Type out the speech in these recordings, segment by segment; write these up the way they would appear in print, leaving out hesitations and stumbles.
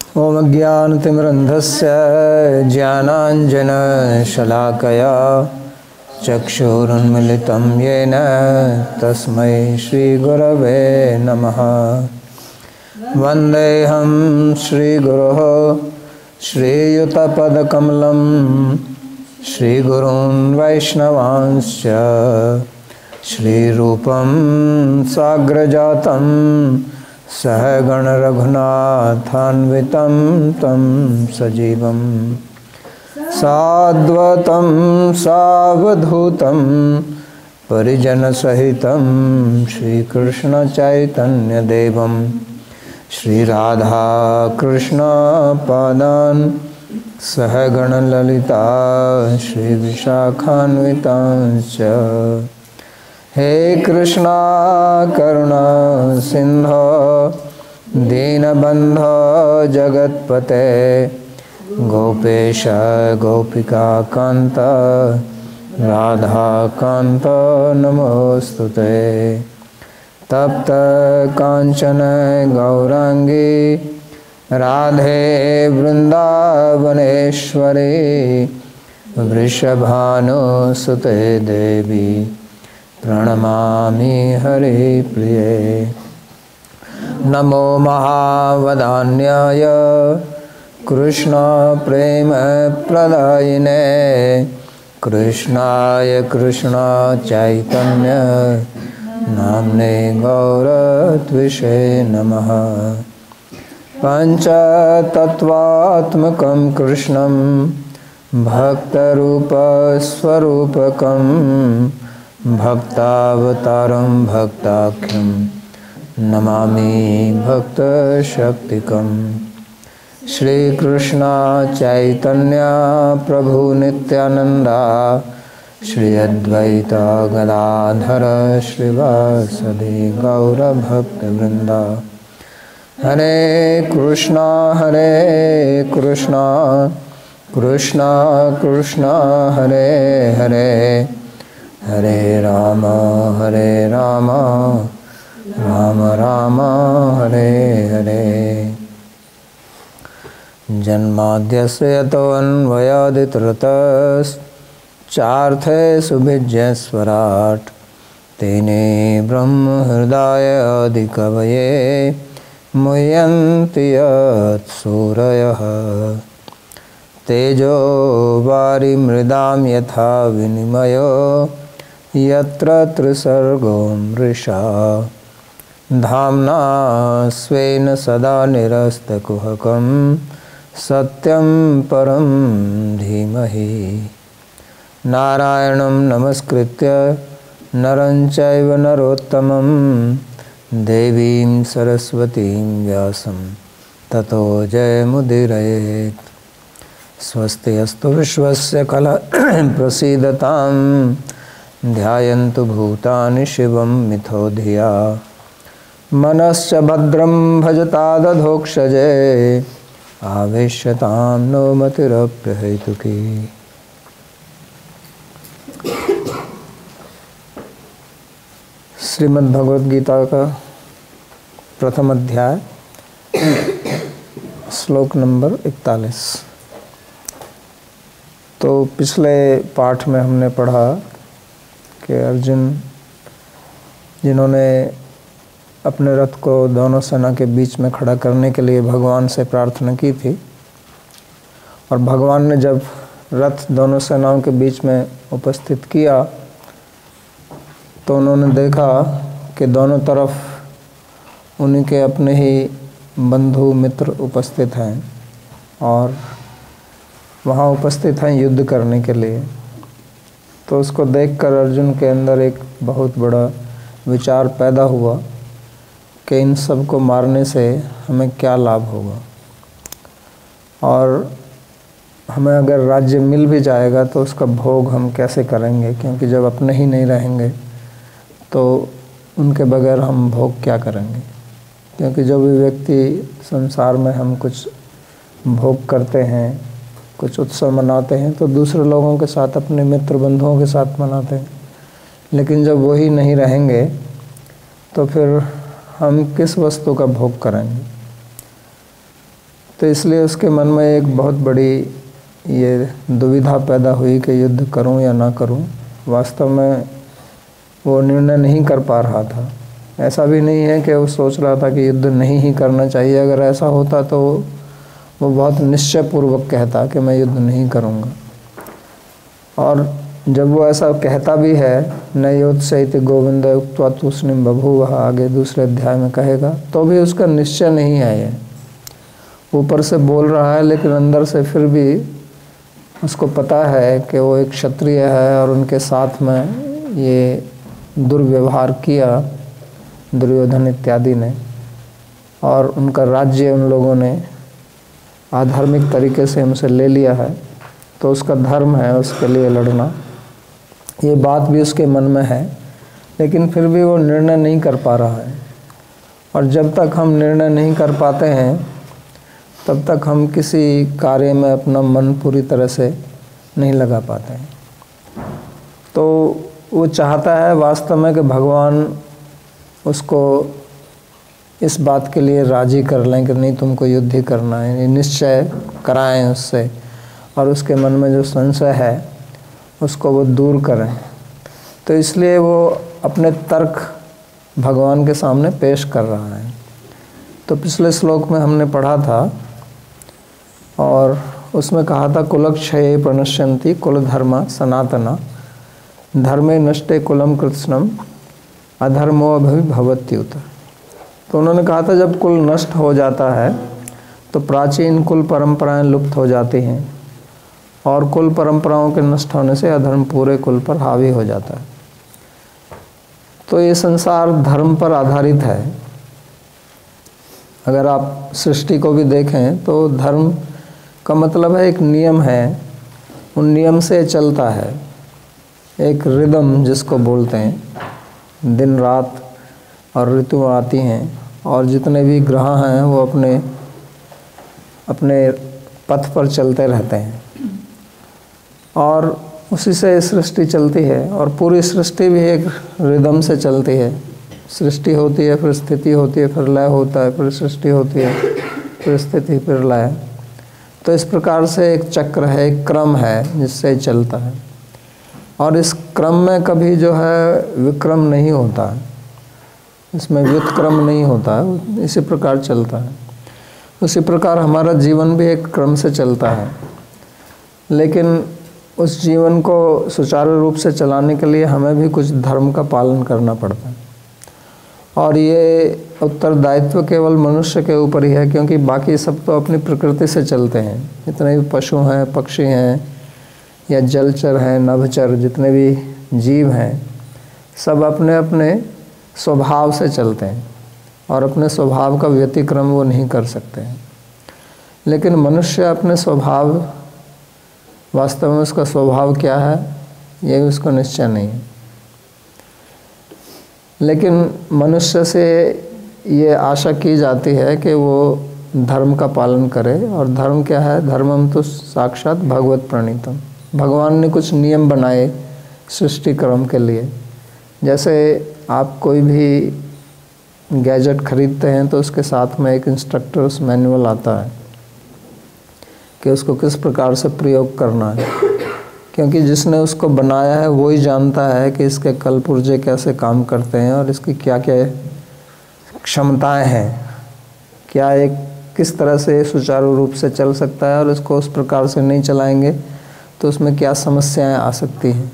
ॐ ज्ञानतिमिरन्धस्य ज्ञानाञ्जनशलाकया चक्षुरुन्मिलितं येन तस्मै श्रीगुरवे नमः। वन्देऽहं श्रीगुरोः श्रीयुतपदकमलं श्रीगुरून् वैष्णवांश्च श्रीरूपं साग्रजातं सहगण रघुनाथान्वितं तं सजीवं साद्वतं सावधूतं परिजनसहितं श्रीकृष्ण चैतन्यदेवं श्रीराधा कृष्णपादान् सहगण ललिता श्रीविशाखान्वितांश्च। हे कृष्णा करुणा सिंधो दीनबंधो जगत्पते गोपेश गोपिका कांत राधा कांत नमोस्तुते। तप्त कांचन गौरांगी राधे वृंदावनेश्वरी वृषभानुसुते देवी प्रणमामि हरिप्रिये। नमो महावदान्याय कृष्ण प्रेम प्रदायिने कृष्णाय कृष्ण चैतन्य नाम्ने गौरत्विषे नमः। पंचतत्वात्मकं कृष्णं भक्तरूपस्वरूपकं भक्तावतारं भक्ताख्यं नमामि भक्तशक्तिकं। श्रीकृष्ण चैतन्य प्रभु नित्यानंदा श्री अद्वैत गदाधर श्रीवासदि गौरभक्तवृंदा। हरे कृष्णा कृष्णा कृष्णा हरे हरे हरे राम राम राम हरे हरे। जन्माद्यस्य यतोऽन्वयादितरतश्चार्थे सुभिज्ञस्वराट् तेने ब्रह्म हृदय आदिकवये मुह्यन्ति यत्सूरयः। तेजो वारिमृदां यथा विनिमयो यत्र त्रिसर्गो मृषा धाम्ना स्वेन सदा निरस्तकुहकं सत्यं परं धीमहि। नारायणं नमस्कृत्य नरं चैव नरोत्तमं देवीं सरस्वतीं व्यासं ततो जयमुदीरयेत्। स्वस्ति अस्तु विश्वस्य कलः प्रसीदतां ध्यायन्तु भूतानि शिवं मिथो धिया मनश्च भद्रं भजतादधोक्षजे आवेश्यतां नो मतिरप्यहेतुकी। श्रीमद् भगवद गीता का प्रथम अध्याय श्लोक नंबर 41। तो पिछले पाठ में हमने पढ़ा कि अर्जुन जिन्होंने अपने रथ को दोनों सेना के बीच में खड़ा करने के लिए भगवान से प्रार्थना की थी, और भगवान ने जब रथ दोनों सेनाओं के बीच में उपस्थित किया तो उन्होंने देखा कि दोनों तरफ उनके अपने ही बंधु मित्र उपस्थित हैं और वहाँ उपस्थित हैं युद्ध करने के लिए। तो उसको देखकर अर्जुन के अंदर एक बहुत बड़ा विचार पैदा हुआ कि इन सब को मारने से हमें क्या लाभ होगा, और हमें अगर राज्य मिल भी जाएगा तो उसका भोग हम कैसे करेंगे, क्योंकि जब अपने ही नहीं रहेंगे तो उनके बगैर हम भोग क्या करेंगे। क्योंकि जो भी व्यक्ति संसार में हम कुछ भोग करते हैं, कुछ उत्सव मनाते हैं, तो दूसरे लोगों के साथ, अपने मित्र बंधुओं के साथ मनाते हैं, लेकिन जब वही नहीं रहेंगे तो फिर हम किस वस्तु का भोग करेंगे। तो इसलिए उसके मन में एक बहुत बड़ी ये दुविधा पैदा हुई कि युद्ध करूं या ना करूं। वास्तव में वो निर्णय नहीं कर पा रहा था। ऐसा भी नहीं है कि वो सोच रहा था कि युद्ध नहीं ही करना चाहिए। अगर ऐसा होता तो वो बहुत निश्चयपूर्वक कहता कि मैं युद्ध नहीं करूंगा। और जब वो ऐसा कहता भी है, न योत्सयति गोविंद उक्त्वा तूष्णीं बभूवः, आगे दूसरे अध्याय में कहेगा, तो भी उसका निश्चय नहीं है। ये ऊपर से बोल रहा है लेकिन अंदर से फिर भी उसको पता है कि वो एक क्षत्रिय है और उनके साथ में ये दुर्व्यवहार किया दुर्योधन इत्यादि ने, और उनका राज्य उन लोगों ने आधार्मिक तरीके से हमसे ले लिया है, तो उसका धर्म है उसके लिए लड़ना। ये बात भी उसके मन में है, लेकिन फिर भी वो निर्णय नहीं कर पा रहा है। और जब तक हम निर्णय नहीं कर पाते हैं तब तक हम किसी कार्य में अपना मन पूरी तरह से नहीं लगा पाते हैं। तो वो चाहता है वास्तव में कि भगवान उसको इस बात के लिए राजी कर लें कि नहीं, तुमको युद्ध ही करना है, निश्चय कराएं उससे, और उसके मन में जो संशय है उसको वो दूर करें। तो इसलिए वो अपने तर्क भगवान के सामने पेश कर रहा है। तो पिछले श्लोक में हमने पढ़ा था और उसमें कहा था कुलक्षये प्रणश्यन्ति कुल धर्मा सनातना धर्मे नष्टे कुलम कृत्स्नम अधर्मो अभिभवत्युत। तो उन्होंने कहा था जब कुल नष्ट हो जाता है तो प्राचीन कुल परंपराएं लुप्त हो जाती हैं, और कुल परंपराओं के नष्ट होने से अधर्म पूरे कुल पर हावी हो जाता है। तो ये संसार धर्म पर आधारित है। अगर आप सृष्टि को भी देखें तो धर्म का मतलब है एक नियम है, उन नियम से चलता है, एक रिदम जिसको बोलते हैं। दिन रात और ऋतु आती हैं और जितने भी ग्रह हैं वो अपने अपने पथ पर चलते रहते हैं और उसी से सृष्टि चलती है। और पूरी सृष्टि भी एक रिदम से चलती है। सृष्टि होती है, फिर स्थिति होती है, फिर लय होता है, फिर सृष्टि होती है, फिर स्थिति, फिर लय। तो इस प्रकार से एक चक्र है, एक क्रम है जिससे चलता है। और इस क्रम में कभी जो है विक्रम नहीं होता है, इसमें व्युत्क्रम नहीं होता है, इसी प्रकार चलता है। उसी प्रकार हमारा जीवन भी एक क्रम से चलता है, लेकिन उस जीवन को सुचारू रूप से चलाने के लिए हमें भी कुछ धर्म का पालन करना पड़ता है। और ये उत्तरदायित्व केवल मनुष्य के ऊपर ही है, क्योंकि बाकी सब तो अपनी प्रकृति से चलते हैं। जितने भी पशु हैं, पक्षी हैं या जलचर हैं, नभचर, जितने भी जीव हैं, सब अपने अपने स्वभाव से चलते हैं और अपने स्वभाव का व्यतिक्रम वो नहीं कर सकते हैं। लेकिन मनुष्य अपने स्वभाव, वास्तव में उसका स्वभाव क्या है ये उसको निश्चय नहीं है। लेकिन मनुष्य से ये आशा की जाती है कि वो धर्म का पालन करे। और धर्म क्या है? धर्मम तो साक्षात भगवत प्रणीतम। भगवान ने कुछ नियम बनाए सृष्टि क्रम के लिए। जैसे आप कोई भी गैजेट खरीदते हैं तो उसके साथ में एक इंस्ट्रक्टर्स मैनुअल आता है कि उसको किस प्रकार से प्रयोग करना है, क्योंकि जिसने उसको बनाया है वो ही जानता है कि इसके कल पुर्जे कैसे काम करते हैं और इसकी क्या क्या क्षमताएं हैं, क्या एक किस तरह से सुचारू रूप से चल सकता है, और इसको उस प्रकार से नहीं चलाएंगे तो उसमें क्या समस्याएं आ सकती हैं।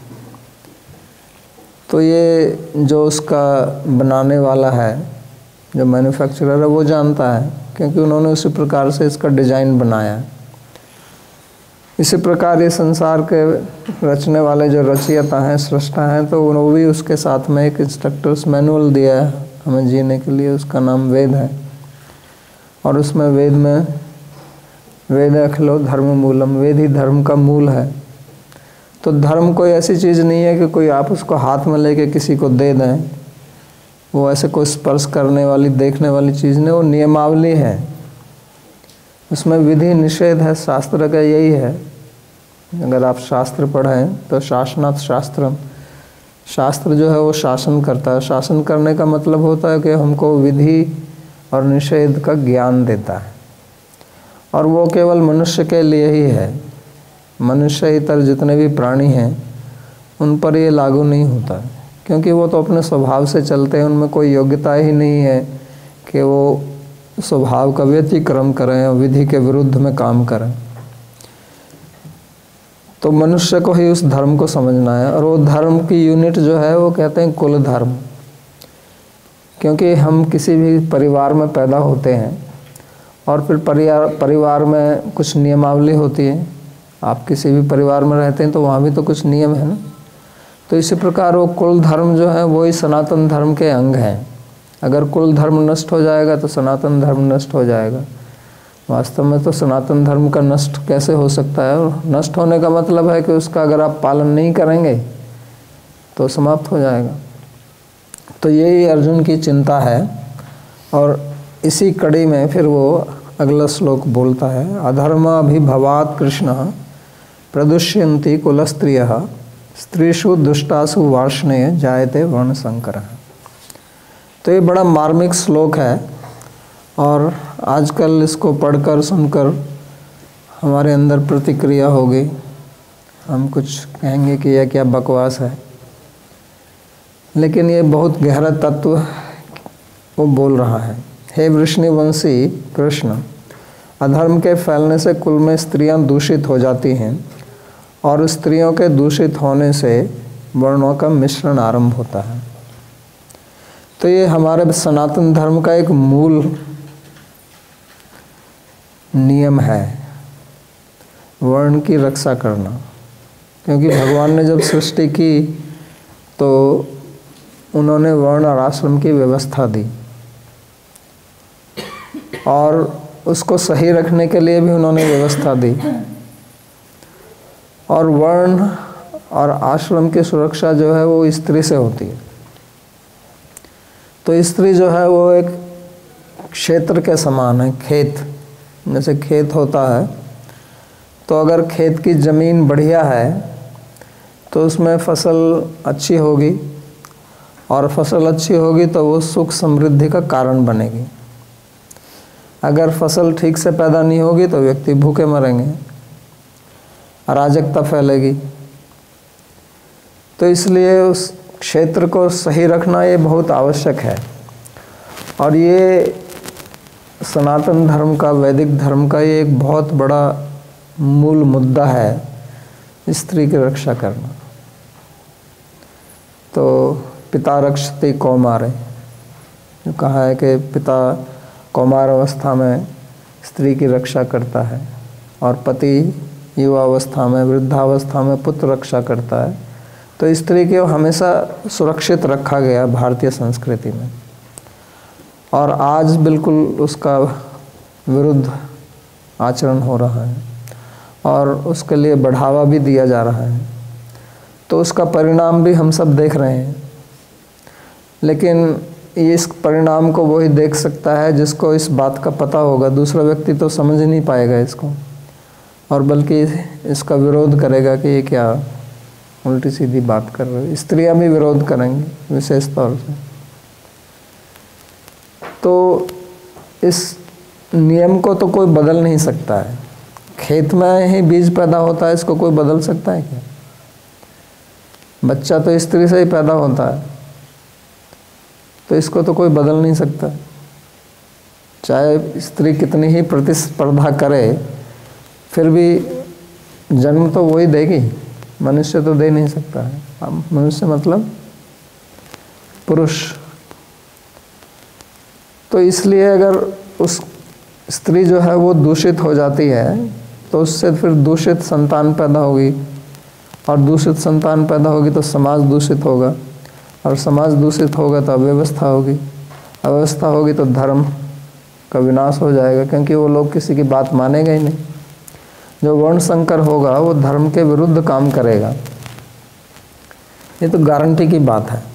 तो ये जो उसका बनाने वाला है, जो मैन्युफैक्चरर है, वो जानता है, क्योंकि उन्होंने उसी प्रकार से इसका डिज़ाइन बनाया है। इसी प्रकार ये संसार के रचने वाले जो रचयिता हैं, सृष्टा हैं, तो वो भी उसके साथ में एक इंस्ट्रक्टर्स मैनुअल दिया है हमें जीने के लिए। उसका नाम वेद है। और उसमें वेद में वेद अखिलो धर्म मूलम, वेद ही धर्म का मूल है। तो धर्म कोई ऐसी चीज़ नहीं है कि कोई आप उसको हाथ में लेके किसी को दे दें। वो ऐसे कोई स्पर्श करने वाली, देखने वाली चीज़ नहीं, वो नियमावली है। उसमें विधि निषेध है। शास्त्र का यही है। अगर आप शास्त्र पढ़ें तो शासनात् शास्त्रम, शास्त्र जो है वो शासन करता है। शासन करने का मतलब होता है कि हमको विधि और निषेध का ज्ञान देता है। और वो केवल मनुष्य के लिए ही है। मनुष्य इतर जितने भी प्राणी हैं उन पर ये लागू नहीं होता, क्योंकि वो तो अपने स्वभाव से चलते हैं, उनमें कोई योग्यता ही नहीं है कि वो स्वभाव का व्यतिक्रम करें और विधि के विरुद्ध में काम करें। तो मनुष्य को ही उस धर्म को समझना है, और वो धर्म की यूनिट जो है वो कहते हैं कुल धर्म। क्योंकि हम किसी भी परिवार में पैदा होते हैं और फिर परिवार में कुछ नियमावली होती है। आप किसी भी परिवार में रहते हैं तो वहाँ भी तो कुछ नियम है ना। तो इसी प्रकार वो कुल धर्म जो है वो ही सनातन धर्म के अंग हैं। अगर कुल धर्म नष्ट हो जाएगा तो सनातन धर्म नष्ट हो जाएगा। वास्तव में तो सनातन धर्म का नष्ट कैसे हो सकता है? और नष्ट होने का मतलब है कि उसका अगर आप पालन नहीं करेंगे तो समाप्त हो जाएगा। तो यही अर्जुन की चिंता है। और इसी कड़ी में फिर वो अगला श्लोक बोलता है, अधर्माभिभवात् कृष्ण प्रदुष्यन्ति कुलस्त्रियः स्त्रीषु दुष्टासु वार्ष्णेय जायते वर्ण संकरः। तो ये बड़ा मार्मिक श्लोक है, और आजकल इसको पढ़कर सुनकर हमारे अंदर प्रतिक्रिया होगी। हम कुछ कहेंगे कि यह क्या बकवास है, लेकिन ये बहुत गहरा तत्व वो बोल रहा है। हे वृष्णिवंशी कृष्ण, अधर्म के फैलने से कुल में स्त्रियां दूषित हो जाती हैं, और स्त्रियों के दूषित होने से वर्णों का मिश्रण आरंभ होता है। तो ये हमारे सनातन धर्म का एक मूल नियम है, वर्ण की रक्षा करना। क्योंकि भगवान ने जब सृष्टि की तो उन्होंने वर्ण और आश्रम की व्यवस्था दी, और उसको सही रखने के लिए भी उन्होंने व्यवस्था दी। और वर्ण और आश्रम की सुरक्षा जो है वो स्त्री से होती है। तो स्त्री जो है वो एक क्षेत्र के समान है। खेत, जैसे खेत होता है, तो अगर खेत की ज़मीन बढ़िया है तो उसमें फसल अच्छी होगी, और फसल अच्छी होगी तो वो सुख समृद्धि का कारण बनेगी। अगर फसल ठीक से पैदा नहीं होगी तो व्यक्ति भूखे मरेंगे, अराजकता फैलेगी। तो इसलिए उस क्षेत्र को सही रखना ये बहुत आवश्यक है। और ये सनातन धर्म का, वैदिक धर्म का ये एक बहुत बड़ा मूल मुद्दा है, स्त्री की रक्षा करना। तो पिता रक्षति कौमारे, जो कहा है कि पिता कौमार अवस्था में स्त्री की रक्षा करता है, और पति युवावस्था में, वृद्धावस्था में पुत्र रक्षा करता है। तो स्त्री को हमेशा सुरक्षित रखा गया भारतीय संस्कृति में, और आज बिल्कुल उसका विरुद्ध आचरण हो रहा है, और उसके लिए बढ़ावा भी दिया जा रहा है। तो उसका परिणाम भी हम सब देख रहे हैं। लेकिन इस परिणाम को वही देख सकता है जिसको इस बात का पता होगा। दूसरा व्यक्ति तो समझ नहीं पाएगा इसको, और बल्कि इसका विरोध करेगा कि ये क्या उल्टी सीधी बात कर रहे हो। स्त्रियां भी विरोध करेंगी विशेष तौर से। तो इस नियम को तो कोई बदल नहीं सकता है। खेत में ही बीज पैदा होता है, इसको कोई बदल सकता है क्या? बच्चा तो स्त्री से ही पैदा होता है, तो इसको तो कोई बदल नहीं सकता। चाहे स्त्री कितनी ही प्रतिस्पर्धा करे, फिर भी जन्म तो वही देगी, मनुष्य तो दे नहीं सकता है। मनुष्य मतलब पुरुष। तो इसलिए अगर उस स्त्री जो है वो दूषित हो जाती है तो उससे फिर दूषित संतान पैदा होगी, और दूषित संतान पैदा होगी तो समाज दूषित होगा, और समाज दूषित होगा तो अव्यवस्था होगी, अव्यवस्था होगी तो धर्म का विनाश हो जाएगा, क्योंकि वो लोग किसी की बात मानेगा ही नहीं। जो वर्ण संकर होगा वो धर्म के विरुद्ध काम करेगा, ये तो गारंटी की बात है।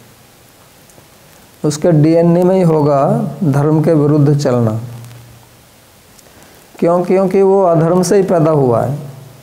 उसके डीएनए में ही होगा धर्म के विरुद्ध चलना। क्यों? क्योंकि वो अधर्म से ही पैदा हुआ है।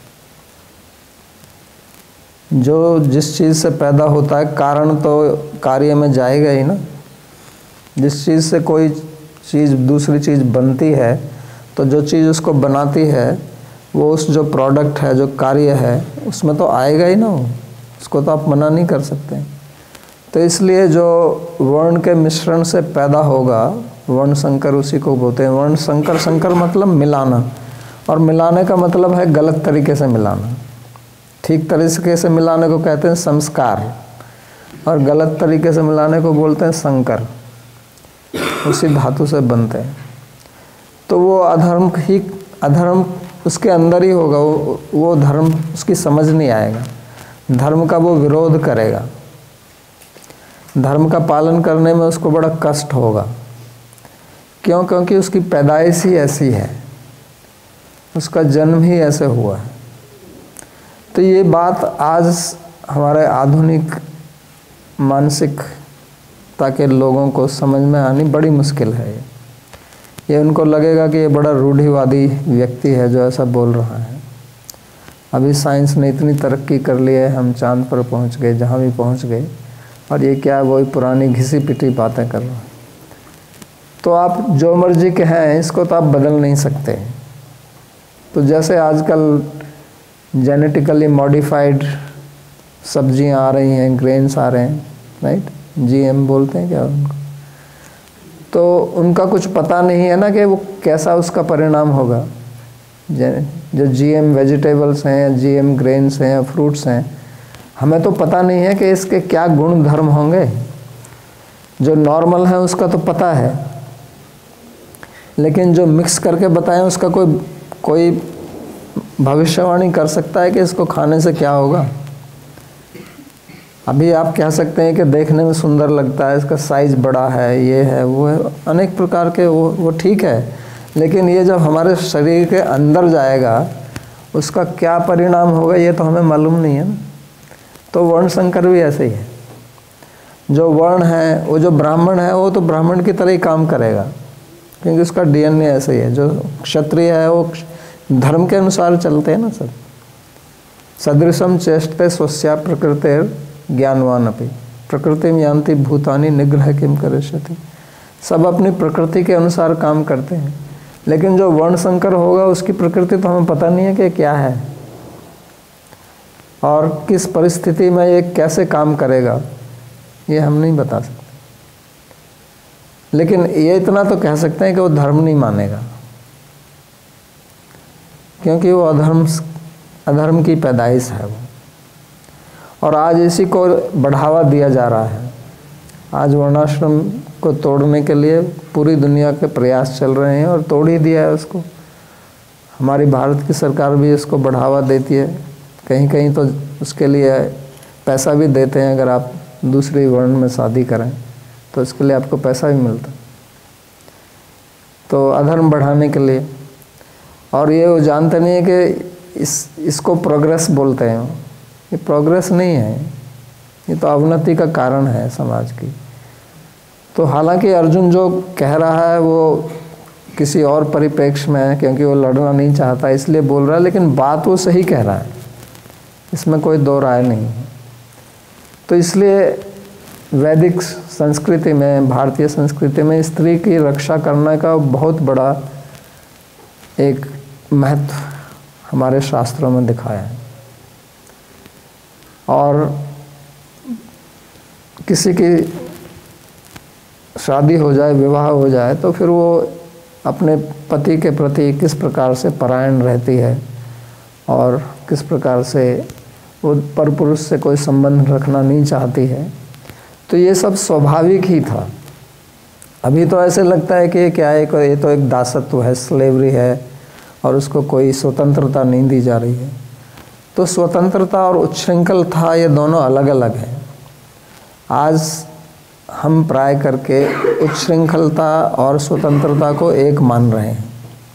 जो जिस चीज़ से पैदा होता है कारण तो कार्य में जाएगा ही ना। जिस चीज़ से कोई चीज़ दूसरी चीज़ बनती है तो जो चीज़ उसको बनाती है वो उस जो प्रोडक्ट है, जो कार्य है, उसमें तो आएगा ही ना वो, उसको तो आप मना नहीं कर सकते। तो इसलिए जो वर्ण के मिश्रण से पैदा होगा, वर्ण संकर उसी को बोलते हैं। वर्ण संकर, संकर मतलब मिलाना, और मिलाने का मतलब है गलत तरीके से मिलाना। ठीक तरीके से मिलाने को कहते हैं संस्कार, और गलत तरीके से मिलाने को बोलते हैं संकर। उसी धातु से बनते हैं। तो वो अधर्म उसके अंदर ही होगा, वो धर्म उसकी समझ नहीं आएगा, धर्म का वो विरोध करेगा, धर्म का पालन करने में उसको बड़ा कष्ट होगा। क्यों? क्योंकि उसकी पैदाइश ही ऐसी है, उसका जन्म ही ऐसे हुआ है। तो ये बात आज हमारे आधुनिक मानसिकता के लोगों को समझ में आनी बड़ी मुश्किल है। ये उनको लगेगा कि ये बड़ा रूढ़िवादी व्यक्ति है जो ऐसा बोल रहा है। अभी साइंस ने इतनी तरक्की कर ली है, हम चांद पर पहुंच गए, जहाँ भी पहुंच गए, और ये क्या वही पुरानी घिसी पिटी बातें कर रहे हैं। तो आप जो मर्जी के हैं, इसको तो आप बदल नहीं सकते। तो जैसे आजकल जेनेटिकली मॉडिफाइड सब्जियां आ रही हैं, ग्रेन्स आ रहे हैं, राइट, जीएम बोलते हैं क्या उनको, तो उनका कुछ पता नहीं है ना कि वो कैसा उसका परिणाम होगा। जो जीएम वेजिटेबल्स हैं या जीएम ग्रेन्स हैं या फ्रूट्स हैं, हमें तो पता नहीं है कि इसके क्या गुण धर्म होंगे। जो नॉर्मल है उसका तो पता है, लेकिन जो मिक्स करके बताएं उसका कोई भविष्यवाणी कर सकता है कि इसको खाने से क्या होगा? अभी आप कह सकते हैं कि देखने में सुंदर लगता है, इसका साइज बड़ा है, ये है, वो है, अनेक प्रकार के, वो ठीक है, लेकिन ये जब हमारे शरीर के अंदर जाएगा उसका क्या परिणाम होगा ये तो हमें मालूम नहीं है ना। तो वर्ण संकर भी ऐसे ही है। जो वर्ण है, वो जो ब्राह्मण है, वो तो ब्राह्मण की तरह ही काम करेगा, क्योंकि उसका डीएनए ऐसे ही है। जो क्षत्रिय है वो धर्म के अनुसार चलते हैं ना सब। सदृशम चेष्टे स्वस्या प्रकृतिर ज्ञानवान अपि प्रकृति में यान्ति भूतानि निग्रह किम करिष्यति। सब अपनी प्रकृति के अनुसार काम करते हैं, लेकिन जो वर्ण संकर होगा उसकी प्रकृति तो हमें पता नहीं है कि क्या है और किस परिस्थिति में ये कैसे काम करेगा, ये हम नहीं बता सकते। लेकिन ये इतना तो कह सकते हैं कि वो धर्म नहीं मानेगा, क्योंकि वो अधर्म की पैदाइश है वो। और आज इसी को बढ़ावा दिया जा रहा है। आज वर्णाश्रम को तोड़ने के लिए पूरी दुनिया के प्रयास चल रहे हैं, और तोड़ ही दिया है उसको। हमारी भारत की सरकार भी इसको बढ़ावा देती है, कहीं कहीं तो उसके लिए पैसा भी देते हैं। अगर आप दूसरी वर्ण में शादी करें तो इसके लिए आपको पैसा भी मिलता, तो अधर्म बढ़ाने के लिए। और ये वो जानते नहीं है कि इसको प्रोग्रेस बोलते हैं। ये प्रोग्रेस नहीं है, ये तो अवनति का कारण है समाज की। तो हालांकि अर्जुन जो कह रहा है वो किसी और परिप्रेक्ष्य में है, क्योंकि वो लड़ना नहीं चाहता इसलिए बोल रहा है, लेकिन बात वो सही कह रहा है, इसमें कोई दो राय नहीं है। तो इसलिए वैदिक संस्कृति में, भारतीय संस्कृति में स्त्री की रक्षा करने का बहुत बड़ा एक महत्व हमारे शास्त्रों में दिखाया है। और किसी की शादी हो जाए, विवाह हो जाए, तो फिर वो अपने पति के प्रति किस प्रकार से परायण रहती है और किस प्रकार से वो परपुरुष से कोई संबंध रखना नहीं चाहती है। तो ये सब स्वाभाविक ही था। अभी तो ऐसे लगता है कि क्या है, ये तो एक दासत्व है, स्लेवरी है, और उसको कोई स्वतंत्रता नहीं दी जा रही है। तो स्वतंत्रता और उच्छृंखलता ये दोनों अलग अलग हैं। आज हम प्राय करके उच्छृंखलता और स्वतंत्रता को एक मान रहे हैं।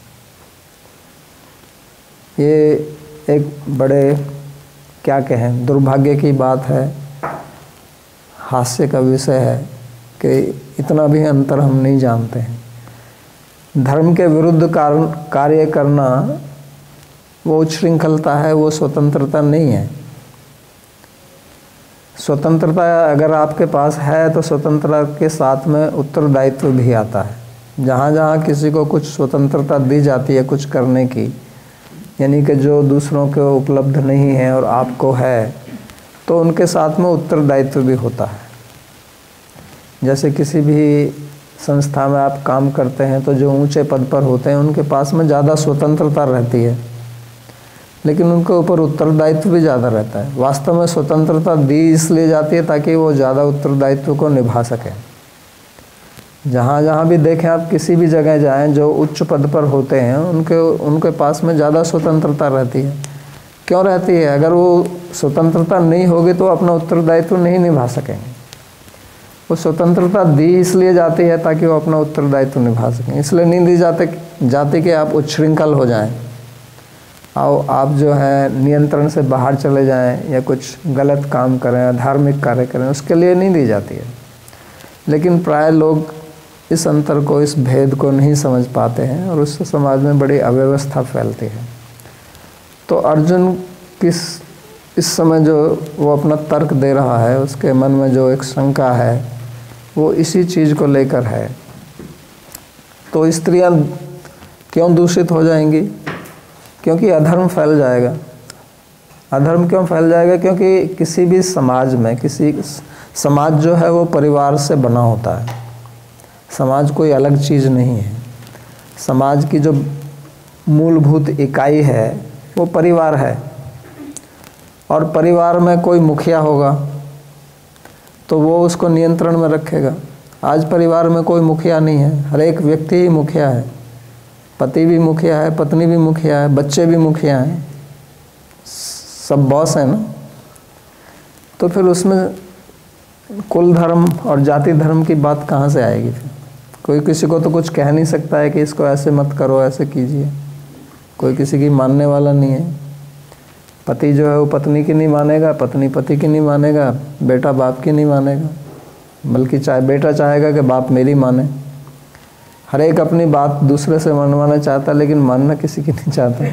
ये एक बड़े क्या कहें, दुर्भाग्य की बात है, हास्य का विषय है कि इतना भी अंतर हम नहीं जानते हैं। धर्म के विरुद्ध कार्य करना वो उच्छृंखलता है, वो स्वतंत्रता नहीं है। स्वतंत्रता अगर आपके पास है तो स्वतंत्रता के साथ में उत्तरदायित्व भी आता है। जहाँ जहाँ किसी को कुछ स्वतंत्रता दी जाती है कुछ करने की, यानी कि जो दूसरों को उपलब्ध नहीं है और आपको है, तो उनके साथ में उत्तरदायित्व भी होता है। जैसे किसी भी संस्था में आप काम करते हैं तो जो ऊंचे पद पर होते हैं उनके पास में ज़्यादा स्वतंत्रता रहती है, लेकिन उनके ऊपर उत्तरदायित्व भी ज़्यादा रहता है। वास्तव में स्वतंत्रता दी इसलिए जाती है ताकि वो ज़्यादा उत्तरदायित्व को निभा सकें। जहाँ जहाँ भी देखें आप, किसी भी जगह जाएं, जो उच्च पद पर होते हैं उनके पास में ज़्यादा स्वतंत्रता रहती है। क्यों रहती है? अगर वो स्वतंत्रता नहीं होगी तो अपना उत्तरदायित्व नहीं निभा सकेंगे। वो स्वतंत्रता दी इसलिए जाती है ताकि वो अपना उत्तरदायित्व निभा सकें। इसलिए नहीं दी जाती कि आप उच्छृंखल हो जाएं, और आप जो है नियंत्रण से बाहर चले जाएं या कुछ गलत काम करें, अधार्मिक कार्य करें, उसके लिए नहीं दी जाती है। लेकिन प्राय लोग इस अंतर को, इस भेद को नहीं समझ पाते हैं और उससे समाज में बड़ी अव्यवस्था फैलती है। तो अर्जुन इस समय जो वो अपना तर्क दे रहा है, उसके मन में जो एक शंका है वो इसी चीज़ को लेकर है। तो स्त्रियां क्यों दूषित हो जाएंगी? क्योंकि अधर्म फैल जाएगा। अधर्म क्यों फैल जाएगा? क्योंकि किसी भी समाज में, समाज जो है वो परिवार से बना होता है। समाज कोई अलग चीज़ नहीं है। समाज की जो मूलभूत इकाई है वो परिवार है, और परिवार में कोई मुखिया होगा तो वो उसको नियंत्रण में रखेगा। आज परिवार में कोई मुखिया नहीं है, हर एक व्यक्ति ही मुखिया है। पति भी मुखिया है, पत्नी भी मुखिया है, बच्चे भी मुखिया हैं, सब बॉस हैं ना। तो फिर उसमें कुल धर्म और जाति धर्म की बात कहाँ से आएगी? फिर कोई किसी को तो कुछ कह नहीं सकता है कि इसको ऐसे मत करो, ऐसे कीजिए। कोई किसी की मानने वाला नहीं है। पति जो है वो पत्नी की नहीं मानेगा, पत्नी पति की नहीं मानेगा, बेटा बाप की नहीं मानेगा, बल्कि बेटा चाहेगा कि बाप मेरी माने। हर एक अपनी बात दूसरे से मनवाना चाहता, लेकिन मानना किसी की नहीं चाहता।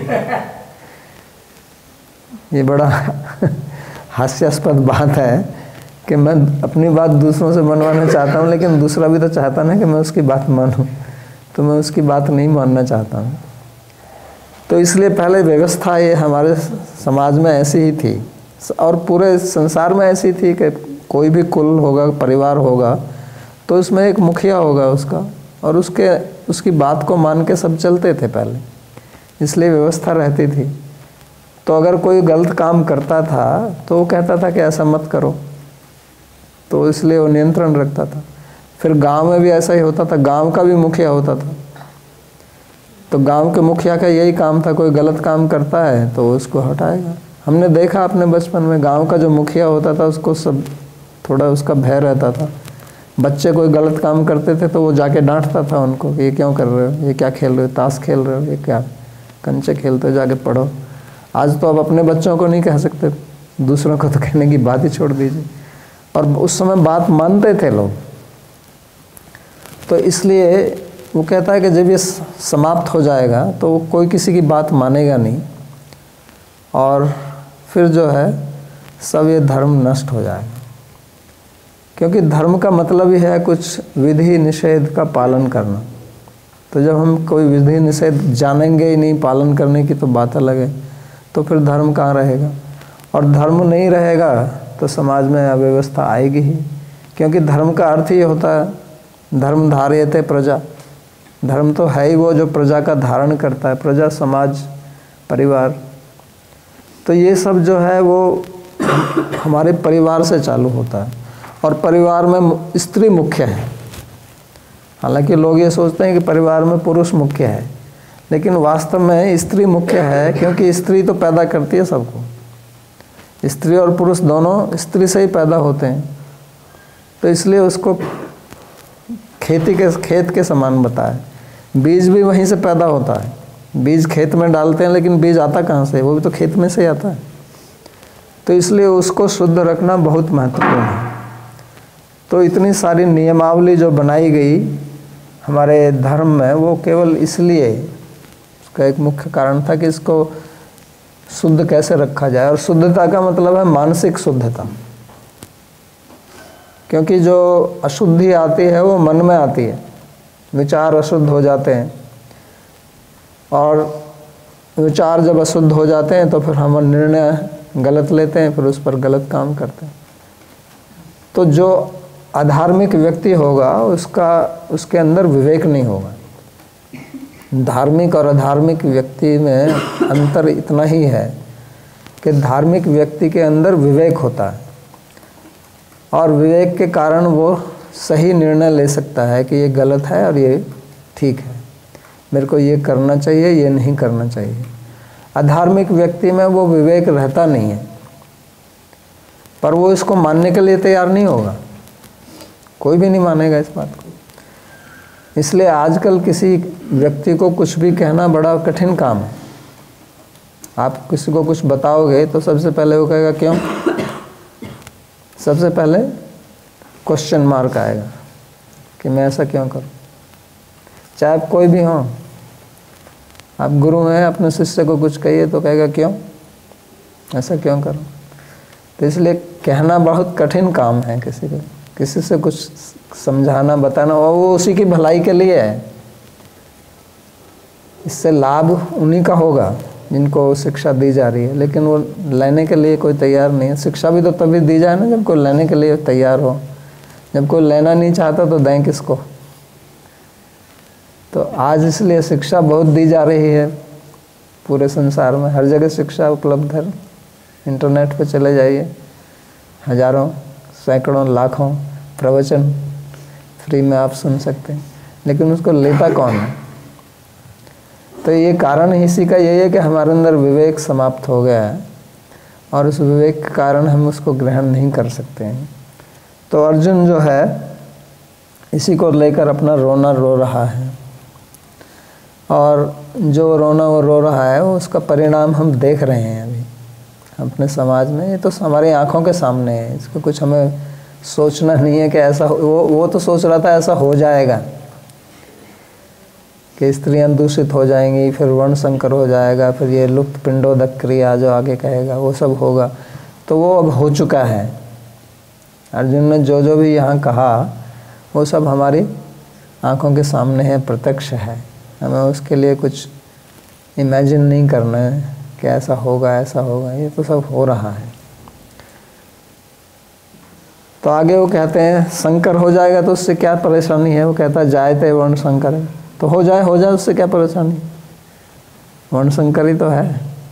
ये बड़ा हास्यास्पद बात है कि मैं अपनी बात दूसरों से मनवाना चाहता हूँ, लेकिन दूसरा भी तो चाहता ना कि मैं उसकी बात मानूं, तो मैं उसकी बात नहीं मानना चाहता हूँ। तो इसलिए पहले व्यवस्था ये हमारे समाज में ऐसी ही थी और पूरे संसार में ऐसी थी कि कोई भी कुल होगा, परिवार होगा, तो उसमें एक मुखिया होगा उसका, और उसकी बात को मान के सब चलते थे पहले, इसलिए व्यवस्था रहती थी। तो अगर कोई गलत काम करता था तो वो कहता था कि ऐसा मत करो, तो इसलिए वो नियंत्रण रखता था। फिर गांव में भी ऐसा ही होता था, गांव का भी मुखिया होता था। तो गांव के मुखिया का यही काम था, कोई गलत काम करता है तो उसको हटाएगा। हमने देखा अपने बचपन में, गांव का जो मुखिया होता था उसको सब थोड़ा उसका भय रहता था। बच्चे कोई गलत काम करते थे तो वो जाके डांटता था उनको कि ये क्यों कर रहे हो, ये क्या खेल रहे हो, ताश खेल रहे हो, ये क्या कंचे खेलते हो, जाके पढ़ो। आज तो अब अपने बच्चों को नहीं कह सकते, दूसरों को तो कहने की बात ही छोड़ दीजिए। और उस समय बात मानते थे लोग। तो इसलिए वो कहता है कि जब ये समाप्त हो जाएगा तो कोई किसी की बात मानेगा नहीं, और फिर जो है सब ये धर्म नष्ट हो जाएगा। क्योंकि धर्म का मतलब ही है कुछ विधि निषेध का पालन करना। तो जब हम कोई विधि निषेध जानेंगे ही नहीं, पालन करने की तो बात अलग है, तो फिर धर्म कहाँ रहेगा? और धर्म नहीं रहेगा तो समाज में अव्यवस्था आएगी ही। क्योंकि धर्म का अर्थ ये होता है धर्म धार्यते प्रजा। धर्म तो है ही वो जो प्रजा का धारण करता है, प्रजा, समाज, परिवार। तो ये सब जो है वो हमारे परिवार से चालू होता है, और परिवार में स्त्री मुख्य है। हालांकि लोग ये सोचते हैं कि परिवार में पुरुष मुख्य है, लेकिन वास्तव में स्त्री मुख्य है, क्योंकि स्त्री तो पैदा करती है सबको। स्त्री और पुरुष दोनों स्त्री से ही पैदा होते हैं, तो इसलिए उसको खेत के समान बताया। बीज भी वहीं से पैदा होता है। बीज खेत में डालते हैं, लेकिन बीज आता कहाँ से? वो भी तो खेत में से ही आता है। तो इसलिए उसको शुद्ध रखना बहुत महत्वपूर्ण है। तो इतनी सारी नियमावली जो बनाई गई हमारे धर्म में, वो केवल इसलिए, उसका एक मुख्य कारण था कि इसको शुद्ध कैसे रखा जाए। और शुद्धता का मतलब है मानसिक शुद्धता, क्योंकि जो अशुद्धि आती है वो मन में आती है। विचार अशुद्ध हो जाते हैं, और विचार जब अशुद्ध हो जाते हैं तो फिर हम निर्णय गलत लेते हैं, फिर उस पर गलत काम करते हैं। तो जो अधार्मिक व्यक्ति होगा उसके अंदर विवेक नहीं होगा। धार्मिक और अधार्मिक व्यक्ति में अंतर इतना ही है कि धार्मिक व्यक्ति के अंदर विवेक होता है, और विवेक के कारण वो सही निर्णय ले सकता है कि ये गलत है और ये ठीक है, मेरे को ये करना चाहिए, ये नहीं करना चाहिए। अधार्मिक व्यक्ति में वो विवेक रहता नहीं है, पर वो इसको मानने के लिए तैयार नहीं होगा, कोई भी नहीं मानेगा इस बात को। इसलिए आजकल किसी व्यक्ति को कुछ भी कहना बड़ा कठिन काम है। आप किसी को कुछ बताओगे तो सबसे पहले वो कहेगा क्यों, सबसे पहले क्वेश्चन मार्क आएगा कि मैं ऐसा क्यों करूं। चाहे आप कोई भी हो, आप गुरु हैं, अपने शिष्य को कुछ कहिए तो कहेगा क्यों, ऐसा क्यों करूं। तो इसलिए कहना बहुत कठिन काम है किसी को, किसी से कुछ समझाना बताना, और वो उसी की भलाई के लिए है। इससे लाभ उन्हीं का होगा जिनको शिक्षा दी जा रही है, लेकिन वो लेने के लिए कोई तैयार नहीं है। शिक्षा भी तो तभी दी जाए ना जब कोई लेने के लिए तैयार हो, जब कोई लेना नहीं चाहता तो दें किसको। तो आज इसलिए शिक्षा बहुत दी जा रही है पूरे संसार में, हर जगह शिक्षा उपलब्ध है। इंटरनेट पे चले जाइए, हजारों सैकड़ों लाखों प्रवचन फ्री में आप सुन सकते हैं, लेकिन उसको लेता कौन है। तो ये कारण इसी का यही है कि हमारे अंदर विवेक समाप्त हो गया है, और उस विवेक के कारण हम उसको ग्रहण नहीं कर सकते हैं। तो अर्जुन जो है इसी को लेकर अपना रोना रो रहा है, और जो रोना वो रो रहा है वो उसका परिणाम हम देख रहे हैं अभी अपने समाज में। ये तो हमारी आंखों के सामने है, इसको कुछ हमें सोचना नहीं है कि ऐसा वो तो सोच रहा था ऐसा हो जाएगा कि स्त्रियां दूषित हो जाएंगी, फिर वर्ण संकर हो जाएगा, फिर ये लुप्त पिंडोदक क्रिया जो आगे कहेगा वो सब होगा। तो वो अब हो चुका है। अर्जुन ने जो जो भी यहाँ कहा वो सब हमारी आंखों के सामने है, प्रत्यक्ष है। हमें उसके लिए कुछ इमेजिन नहीं करना है कि ऐसा होगा ऐसा होगा, ये तो सब हो रहा है। तो आगे वो कहते हैं संकर हो जाएगा तो उससे क्या परेशानी है। वो कहता है जायते वर्ण संकर है, तो हो जाए उससे क्या परेशानी, वर्ण संकर ही तो है।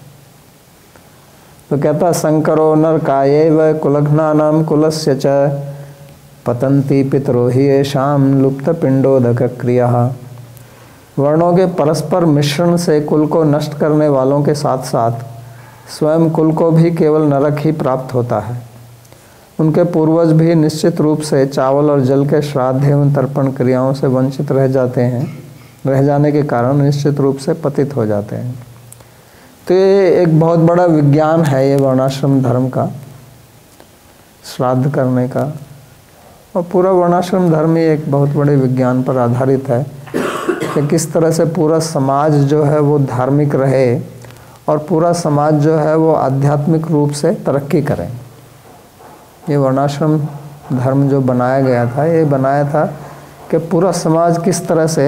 तो कहता संकरो नरकायेव कुलघ्नानां कुलस्य च पतन्ति पितरो हि येषां लुप्त पिंडोदक क्रियाः। वर्णों के परस्पर मिश्रण से कुल को नष्ट करने वालों के साथ साथ स्वयं कुल को भी केवल नरक ही प्राप्त होता है। उनके पूर्वज भी निश्चित रूप से चावल और जल के श्राद्ध एवं तर्पण क्रियाओं से वंचित रह जाते हैं, रह जाने के कारण निश्चित रूप से पतित हो जाते हैं। तो ये एक बहुत बड़ा विज्ञान है ये वर्णाश्रम धर्म का, श्राद्ध करने का। और पूरा वर्णाश्रम धर्म ही एक बहुत बड़े विज्ञान पर आधारित है कि किस तरह से पूरा समाज जो है वो धार्मिक रहे और पूरा समाज जो है वो आध्यात्मिक रूप से तरक्की करे। ये वर्णाश्रम धर्म जो बनाया गया था, ये बनाया था कि पूरा समाज किस तरह से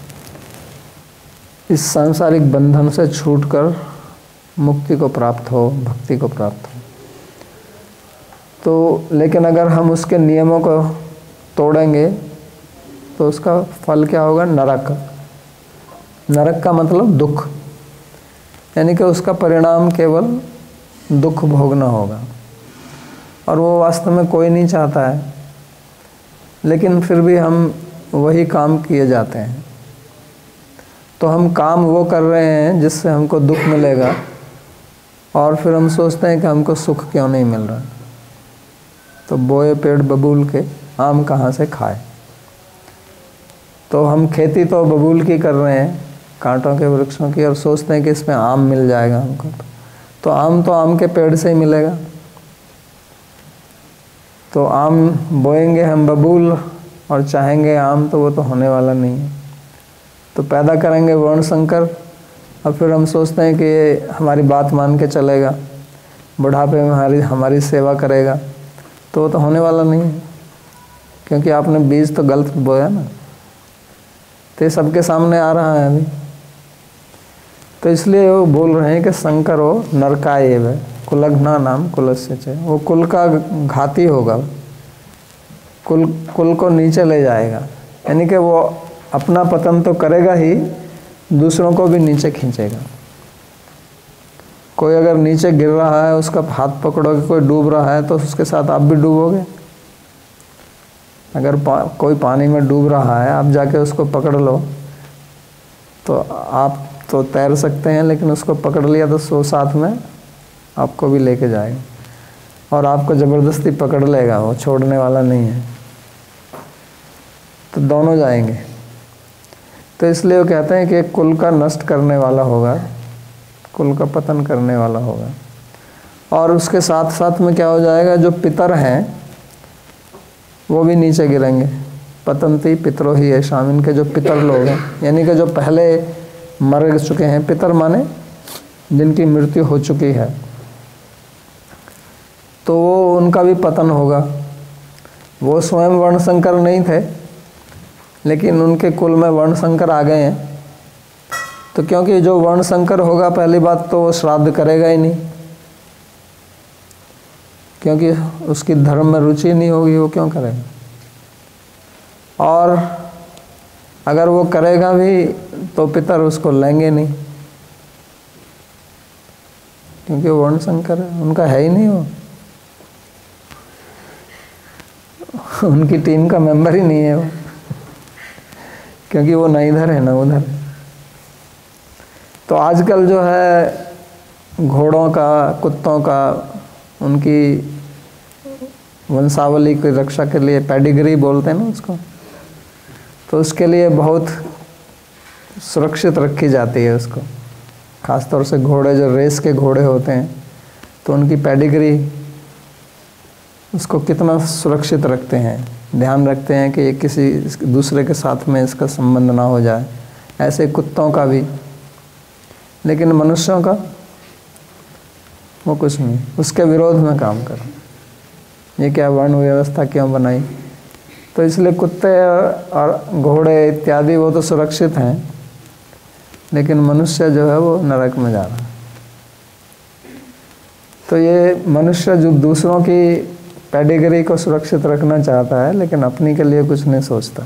इस सांसारिक बंधन से छूटकर मुक्ति को प्राप्त हो, भक्ति को प्राप्त हो। तो लेकिन अगर हम उसके नियमों को तोड़ेंगे तो उसका फल क्या होगा, नरक। नरक का मतलब दुख, यानी कि उसका परिणाम केवल दुख भोगना होगा, और वो वास्तव में कोई नहीं चाहता है। लेकिन फिर भी हम वही काम किए जाते हैं। तो हम काम वो कर रहे हैं जिससे हमको दुख मिलेगा, और फिर हम सोचते हैं कि हमको सुख क्यों नहीं मिल रहा। तो बोए पेड़ बबूल के आम कहाँ से खाए। तो हम खेती तो बबूल की कर रहे हैं, कांटों के वृक्षों की, और सोचते हैं कि इसमें आम मिल जाएगा हमको। तो आम के पेड़ से ही मिलेगा। तो आम बोएंगे हम बबूल और चाहेंगे आम, तो वो तो होने वाला नहीं है। तो पैदा करेंगे वर्ण संकर, और फिर हम सोचते हैं कि ये हमारी बात मान के चलेगा, बुढ़ापे में हमारी सेवा करेगा, तो वो तो होने वाला नहीं है, क्योंकि आपने बीज तो गलत बोया ना। तो ये सबके सामने आ रहा है अभी। तो इसलिए वो बोल रहे हैं कि शंकरो नरकाएव कुलघ्ना नाम कुलस्य च, वो कुल का घाती होगा, कुल को नीचे ले जाएगा। यानी कि वो अपना पतन तो करेगा ही, दूसरों को भी नीचे खींचेगा। कोई अगर नीचे गिर रहा है, उसका हाथ पकड़ोगे, कोई डूब रहा है तो उसके साथ आप भी डूबोगे। अगर कोई पानी में डूब रहा है, आप जाके उसको पकड़ लो तो आप तो तैर सकते हैं, लेकिन उसको पकड़ लिया तो सो साथ में आपको भी लेके जाएगा और आपको ज़बरदस्ती पकड़ लेगा, वो छोड़ने वाला नहीं है। तो दोनों जाएंगे। तो इसलिए वो कहते हैं कि कुल का नष्ट करने वाला होगा, कुल का पतन करने वाला होगा। और उसके साथ साथ में क्या हो जाएगा, जो पितर हैं वो भी नीचे गिरेंगे। पतंती पितरो ही येषाम्, इनके जो पितर लोग हैं, यानी कि जो पहले मर चुके हैं, पितर माने जिनकी मृत्यु हो चुकी है, तो वो उनका भी पतन होगा। वो स्वयं वर्णशंकर नहीं थे, लेकिन उनके कुल में वर्णशंकर आ गए हैं। तो क्योंकि जो वर्णशंकर होगा, पहली बात तो वो श्राद्ध करेगा ही नहीं, क्योंकि उसकी धर्म में रुचि नहीं होगी, वो क्यों करेगा। और अगर वो करेगा भी तो पितर उसको लेंगे नहीं, क्योंकि वो वर्णशंकर है, उनका है ही नहीं, वो उनकी टीम का मेंबर ही नहीं है वो, क्योंकि वो ना इधर है ना उधर। तो आजकल जो है घोड़ों का, कुत्तों का, उनकी वंशावली की रक्षा के लिए पेडिग्री बोलते हैं ना उसको, तो उसके लिए बहुत सुरक्षित रखी जाती है उसको। ख़ास तौर से घोड़े, जो रेस के घोड़े होते हैं, तो उनकी पेडिग्री उसको कितना सुरक्षित रखते हैं, ध्यान रखते हैं कि ये किसी दूसरे के साथ में इसका संबंध ना हो जाए। ऐसे कुत्तों का भी, लेकिन मनुष्यों का वो कुछ नहीं, उसके विरोध में काम करो। ये क्या वर्ण व्यवस्था क्यों बनाई। तो इसलिए कुत्ते और घोड़े इत्यादि वो तो सुरक्षित हैं, लेकिन मनुष्य जो है वो नरक में जा रहा है। तो ये मनुष्य जो दूसरों की पेडिग्री को सुरक्षित रखना चाहता है, लेकिन अपनी के लिए कुछ नहीं सोचता।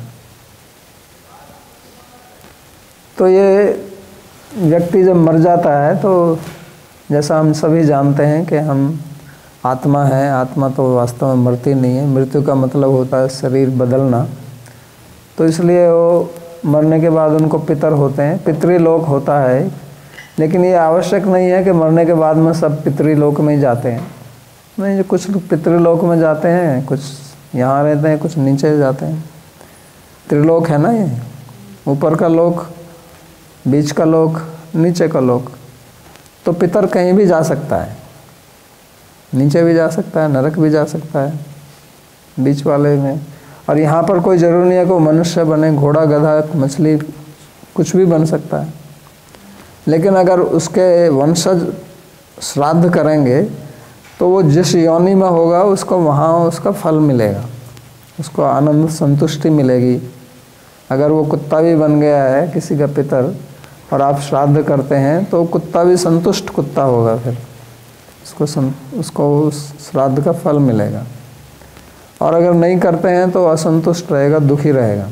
तो ये व्यक्ति जब मर जाता है, तो जैसा हम सभी जानते हैं कि हम आत्मा है, आत्मा तो वास्तव में मरती नहीं है। मृत्यु का मतलब होता है शरीर बदलना। तो इसलिए वो मरने के बाद उनको पितर होते हैं, पितृलोक होता है। लेकिन ये आवश्यक नहीं है कि मरने के बाद में सब पितृलोक में ही जाते हैं। नहीं, जो कुछ लोग पितृलोक में जाते हैं, कुछ यहाँ रहते हैं, कुछ नीचे जाते हैं। त्रिलोक है ना ये, ऊपर का लोक, बीच का लोक, नीचे का लोक। तो पितर कहीं भी जा सकता है, नीचे भी जा सकता है, नरक भी जा सकता है, बीच वाले में। और यहाँ पर कोई ज़रूरी नहीं है कि वो मनुष्य बने, घोड़ा, गधा, मछली, कुछ भी बन सकता है। लेकिन अगर उसके वंशज श्राद्ध करेंगे तो वो जिस योनि में होगा उसको वहाँ उसका फल मिलेगा, उसको आनंद संतुष्टि मिलेगी। अगर वो कुत्ता भी बन गया है किसी का पितर और आप श्राद्ध करते हैं, तो कुत्ता भी संतुष्ट कुत्ता होगा, फिर उसको उस श्राद्ध का फल मिलेगा। और अगर नहीं करते हैं तो असंतुष्ट रहेगा, दुखी रहेगा।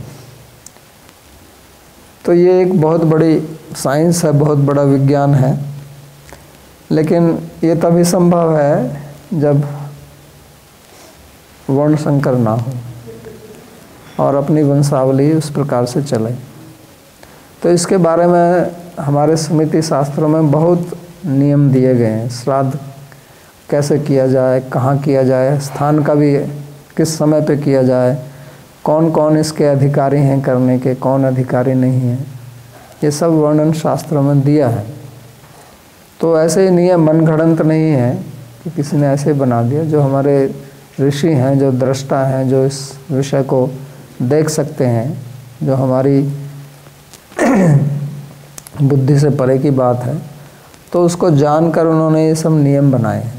तो ये एक बहुत बड़ी साइंस है, बहुत बड़ा विज्ञान है। लेकिन ये तभी संभव है जब वर्ण संकर ना हो और अपनी वंशावली उस प्रकार से चले। तो इसके बारे में हमारे स्मृति शास्त्रों में बहुत नियम दिए गए हैं। श्राद्ध कैसे किया जाए, कहाँ किया जाए, स्थान का भी किस समय पे किया जाए, कौन कौन इसके अधिकारी हैं करने के, कौन अधिकारी नहीं है, ये सब वर्णन शास्त्रों में दिया है। तो ऐसे ही नियम मनगढ़ंत नहीं है कि किसी ने ऐसे बना दिया। जो हमारे ऋषि हैं, जो दृष्टा हैं, जो इस विषय को देख सकते हैं, जो हमारी बुद्धि से परे की बात है, तो उसको जानकर उन्होंने ये सब नियम बनाए हैं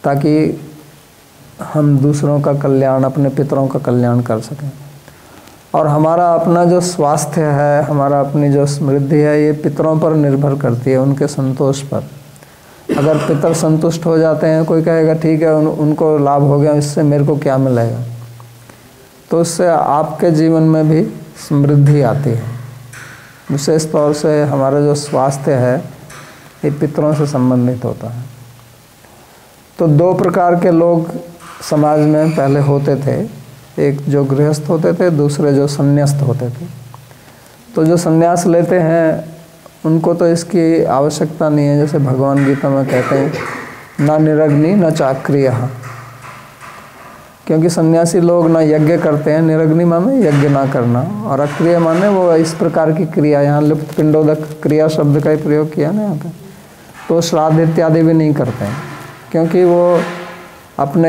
ताकि हम दूसरों का कल्याण, अपने पितरों का कल्याण कर सकें। और हमारा अपना जो स्वास्थ्य है, हमारा अपनी जो समृद्धि है, ये पितरों पर निर्भर करती है, उनके संतोष पर। अगर पितर संतुष्ट हो जाते हैं, कोई कहेगा ठीक है उनको लाभ हो गया, इससे मेरे को क्या मिलेगा, तो उससे आपके जीवन में भी समृद्धि आती है। विशेष तौर से हमारा जो स्वास्थ्य है ये पितरों से संबंधित होता है। तो दो प्रकार के लोग समाज में पहले होते थे, एक जो गृहस्थ होते थे, दूसरे जो संन्यास्त होते थे। तो जो संन्यास लेते हैं उनको तो इसकी आवश्यकता नहीं है, जैसे भगवान गीता में कहते हैं ना निरग्नि न चाक्रियः, क्योंकि सन्यासी लोग ना यज्ञ करते हैं, निरग्नि माने यज्ञ ना करना, और अक्रिय माने वो इस प्रकार की क्रिया, यहाँ लिप्त पिंडोदक क्रिया शब्द का ही प्रयोग किया ना यहाँ पे, तो श्राद्ध इत्यादि भी नहीं करते हैं, क्योंकि वो अपने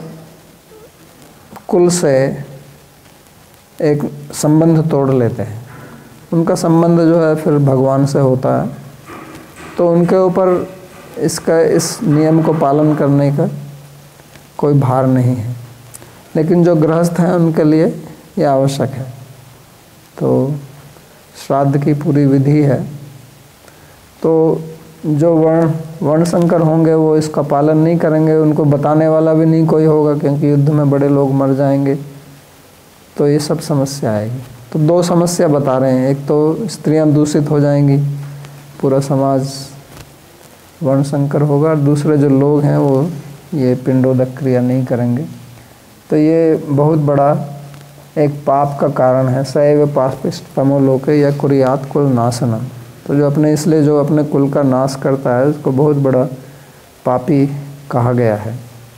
कुल से एक संबंध तोड़ लेते हैं। उनका संबंध जो है फिर भगवान से होता है, तो उनके ऊपर इस नियम को पालन करने का कोई भार नहीं है। लेकिन जो गृहस्थ हैं उनके लिए ये आवश्यक है। तो श्राद्ध की पूरी विधि है, तो जो वर्ण संकर होंगे वो इसका पालन नहीं करेंगे, उनको बताने वाला भी नहीं कोई होगा, क्योंकि युद्ध में बड़े लोग मर जाएंगे, तो ये सब समस्या आएगी। तो दो समस्या बता रहे हैं, एक तो स्त्रियां दूषित हो जाएंगी, पूरा समाज वर्ण संकर होगा, और दूसरे जो लोग हैं वो ये पिंडोदक क्रिया नहीं करेंगे। तो ये बहुत बड़ा एक पाप का कारण है। सैव पापिष्टतमो लोके या कुर्यात कुल नाशनम। तो जो अपने कुल का नाश करता है उसको बहुत बड़ा पापी कहा गया है।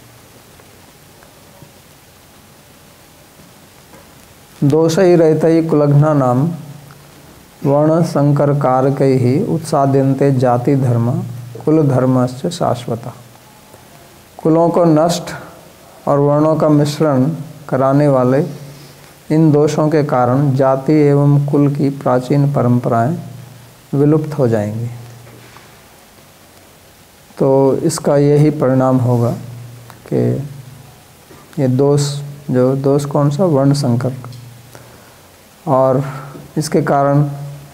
दोष ही रहता ही कुलघ्ना नाम वर्ण संकर कारक ही उत्साद्यन्ते जाति धर्म कुल धर्मश्च शाश्वता। कुलों को नष्ट और वर्णों का मिश्रण कराने वाले इन दोषों के कारण जाति एवं कुल की प्राचीन परंपराएं विलुप्त हो जाएंगी। तो इसका यही परिणाम होगा कि ये दोष कौन सा, वर्ण संकर, और इसके कारण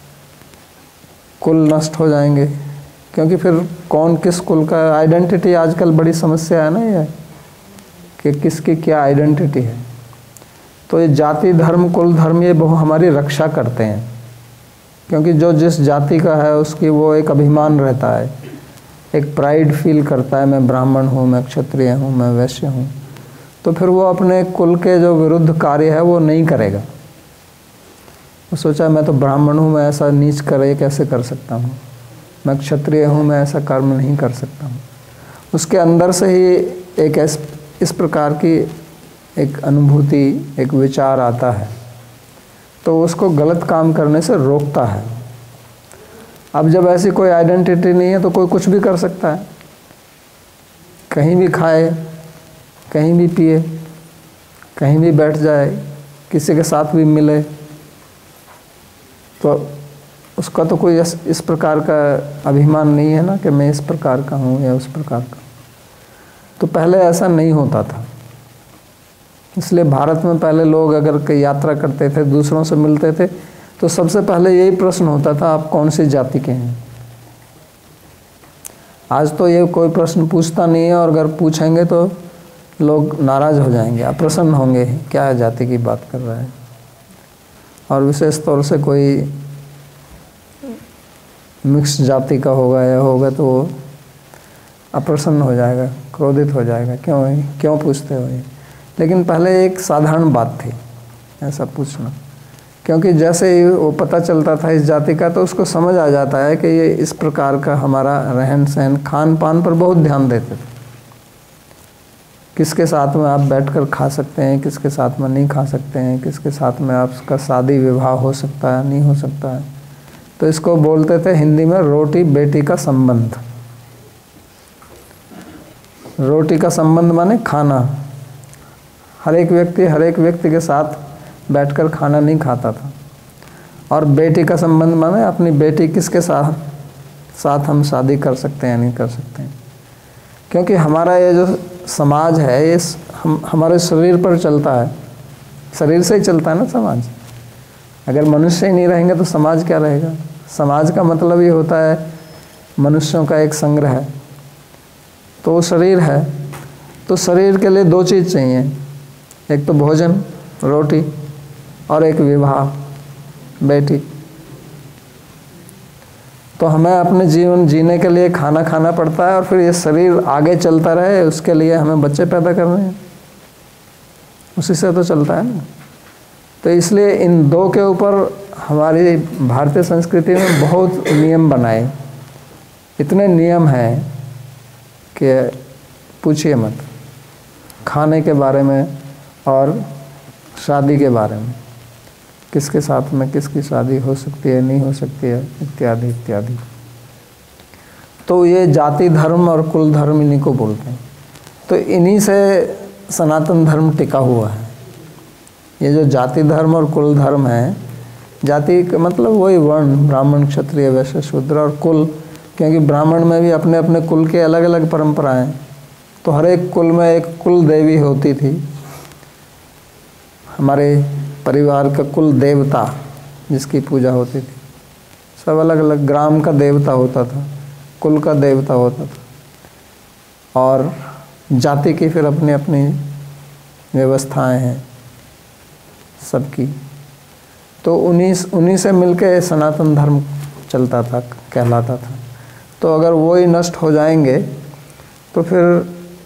कुल नष्ट हो जाएंगे, क्योंकि फिर कौन किस कुल का आइडेंटिटी आजकल बड़ी समस्या है ना, ये कि किसकी क्या आइडेंटिटी है। तो ये जाति धर्म कुल धर्म ये बहुत हमारी रक्षा करते हैं, क्योंकि जो जिस जाति का है उसकी वो एक अभिमान रहता है, एक प्राइड फील करता है, मैं ब्राह्मण हूँ, मैं क्षत्रिय हूँ, मैं वैश्य हूँ। तो फिर वो अपने कुल के जो विरुद्ध कार्य है वो नहीं करेगा। वो सोचा मैं तो ब्राह्मण हूँ, मैं ऐसा नीच कार्य कैसे कर सकता हूँ, मैं क्षत्रिय हूँ, मैं ऐसा कर्म नहीं कर सकता हूँ। उसके अंदर से ही एक इस प्रकार की एक अनुभूति, एक विचार आता है, तो उसको गलत काम करने से रोकता है। अब जब ऐसी कोई आइडेंटिटी नहीं है तो कोई कुछ भी कर सकता है, कहीं भी खाए, कहीं भी पिए, कहीं भी बैठ जाए, किसी के साथ भी मिले, तो उसका तो कोई इस प्रकार का अभिमान नहीं है ना कि मैं इस प्रकार का हूँ या उस प्रकार का। तो पहले ऐसा नहीं होता था। इसलिए भारत में पहले लोग अगर कई यात्रा करते थे, दूसरों से मिलते थे, तो सबसे पहले यही प्रश्न होता था, आप कौन सी जाति के हैं। आज तो ये कोई प्रश्न पूछता नहीं है, और अगर पूछेंगे तो लोग नाराज़ हो जाएंगे, अप्रसन्न होंगे, क्या जाति की बात कर रहा है। और विशेष तौर से कोई मिक्स जाति का होगा या होगा तो वो अप्रसन्न हो जाएगा, क्रोधित हो जाएगा, क्यों पूछते हो ये। लेकिन पहले एक साधारण बात थी ऐसा पूछना, क्योंकि जैसे ही वो पता चलता था इस जाति का, तो उसको समझ आ जाता है कि ये इस प्रकार का हमारा रहन सहन, खान पान पर बहुत ध्यान देते थे। किसके साथ में आप बैठकर खा सकते हैं, किसके साथ में नहीं खा सकते हैं, किसके साथ में आपका शादी विवाह हो सकता है, नहीं हो सकता है। तो इसको बोलते थे हिंदी में रोटी बेटी का संबंध। रोटी का संबंध माने खाना। हर एक व्यक्ति के साथ बैठकर खाना नहीं खाता था। और बेटी का संबंध माने अपनी बेटी किसके साथ हम शादी कर सकते हैं, नहीं कर सकते हैं। क्योंकि हमारा ये जो समाज है ये हमारे शरीर पर चलता है, शरीर से ही चलता है ना समाज। अगर मनुष्य ही नहीं रहेंगे तो समाज क्या रहेगा? समाज का मतलब ये होता है मनुष्यों का एक संग्रह है। तो शरीर है, तो शरीर के लिए दो चीज़ चाहिए, एक तो भोजन रोटी और एक विवाह बेटी। तो हमें अपने जीवन जीने के लिए खाना खाना पड़ता है और फिर ये शरीर आगे चलता रहे उसके लिए हमें बच्चे पैदा करने हैं, उसी से तो चलता है ना। तो इसलिए इन दो के ऊपर हमारी भारतीय संस्कृति में बहुत नियम बनाए, इतने नियम हैं कि पूछिए मत, खाने के बारे में और शादी के बारे में, किसके साथ में किसकी शादी हो सकती है नहीं हो सकती है इत्यादि इत्यादि। तो ये जाति धर्म और कुल धर्म इन्हीं को बोलते हैं। तो इन्हीं से सनातन धर्म टिका हुआ है। ये जो जाति धर्म और कुल धर्म है, जाति का मतलब वही वर्ण, ब्राह्मण क्षत्रिय वैश्य शूद्र, और कुल क्योंकि ब्राह्मण में भी अपने अपने कुल के अलग अलग परंपराएं, तो हर एक कुल में एक कुल देवी होती थी। हमारे परिवार का कुल देवता जिसकी पूजा होती थी, सब अलग अलग, ग्राम का देवता होता था, कुल का देवता होता था, और जाति की फिर अपनी अपनी व्यवस्थाएं हैं सबकी। तो उन्हीं से मिलके सनातन धर्म चलता था, कहलाता था। तो अगर वो ही नष्ट हो जाएंगे तो फिर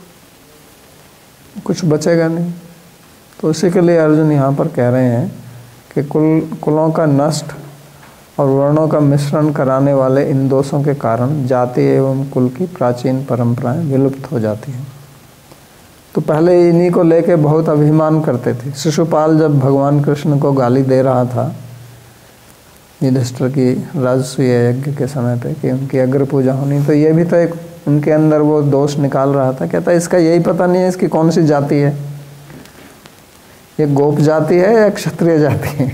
कुछ बचेगा नहीं। तो उसी के लिए अर्जुन यहाँ पर कह रहे हैं कि कुलों का नष्ट और वर्णों का मिश्रण कराने वाले इन दोषों के कारण जाति एवं कुल की प्राचीन परंपराएं विलुप्त हो जाती हैं। तो पहले इन्हीं को लेके बहुत अभिमान करते थे। शिशुपाल जब भगवान कृष्ण को गाली दे रहा था युधिष्ठिर की राजसूय यज्ञ के समय पे कि उनकी अग्र पूजा होनी, तो ये भी तो एक उनके अंदर वो दोष निकाल रहा था। कहता है इसका यही पता नहीं है इसकी कौन सी जाति है, ये गोप जाति है या क्षत्रिय जाति है।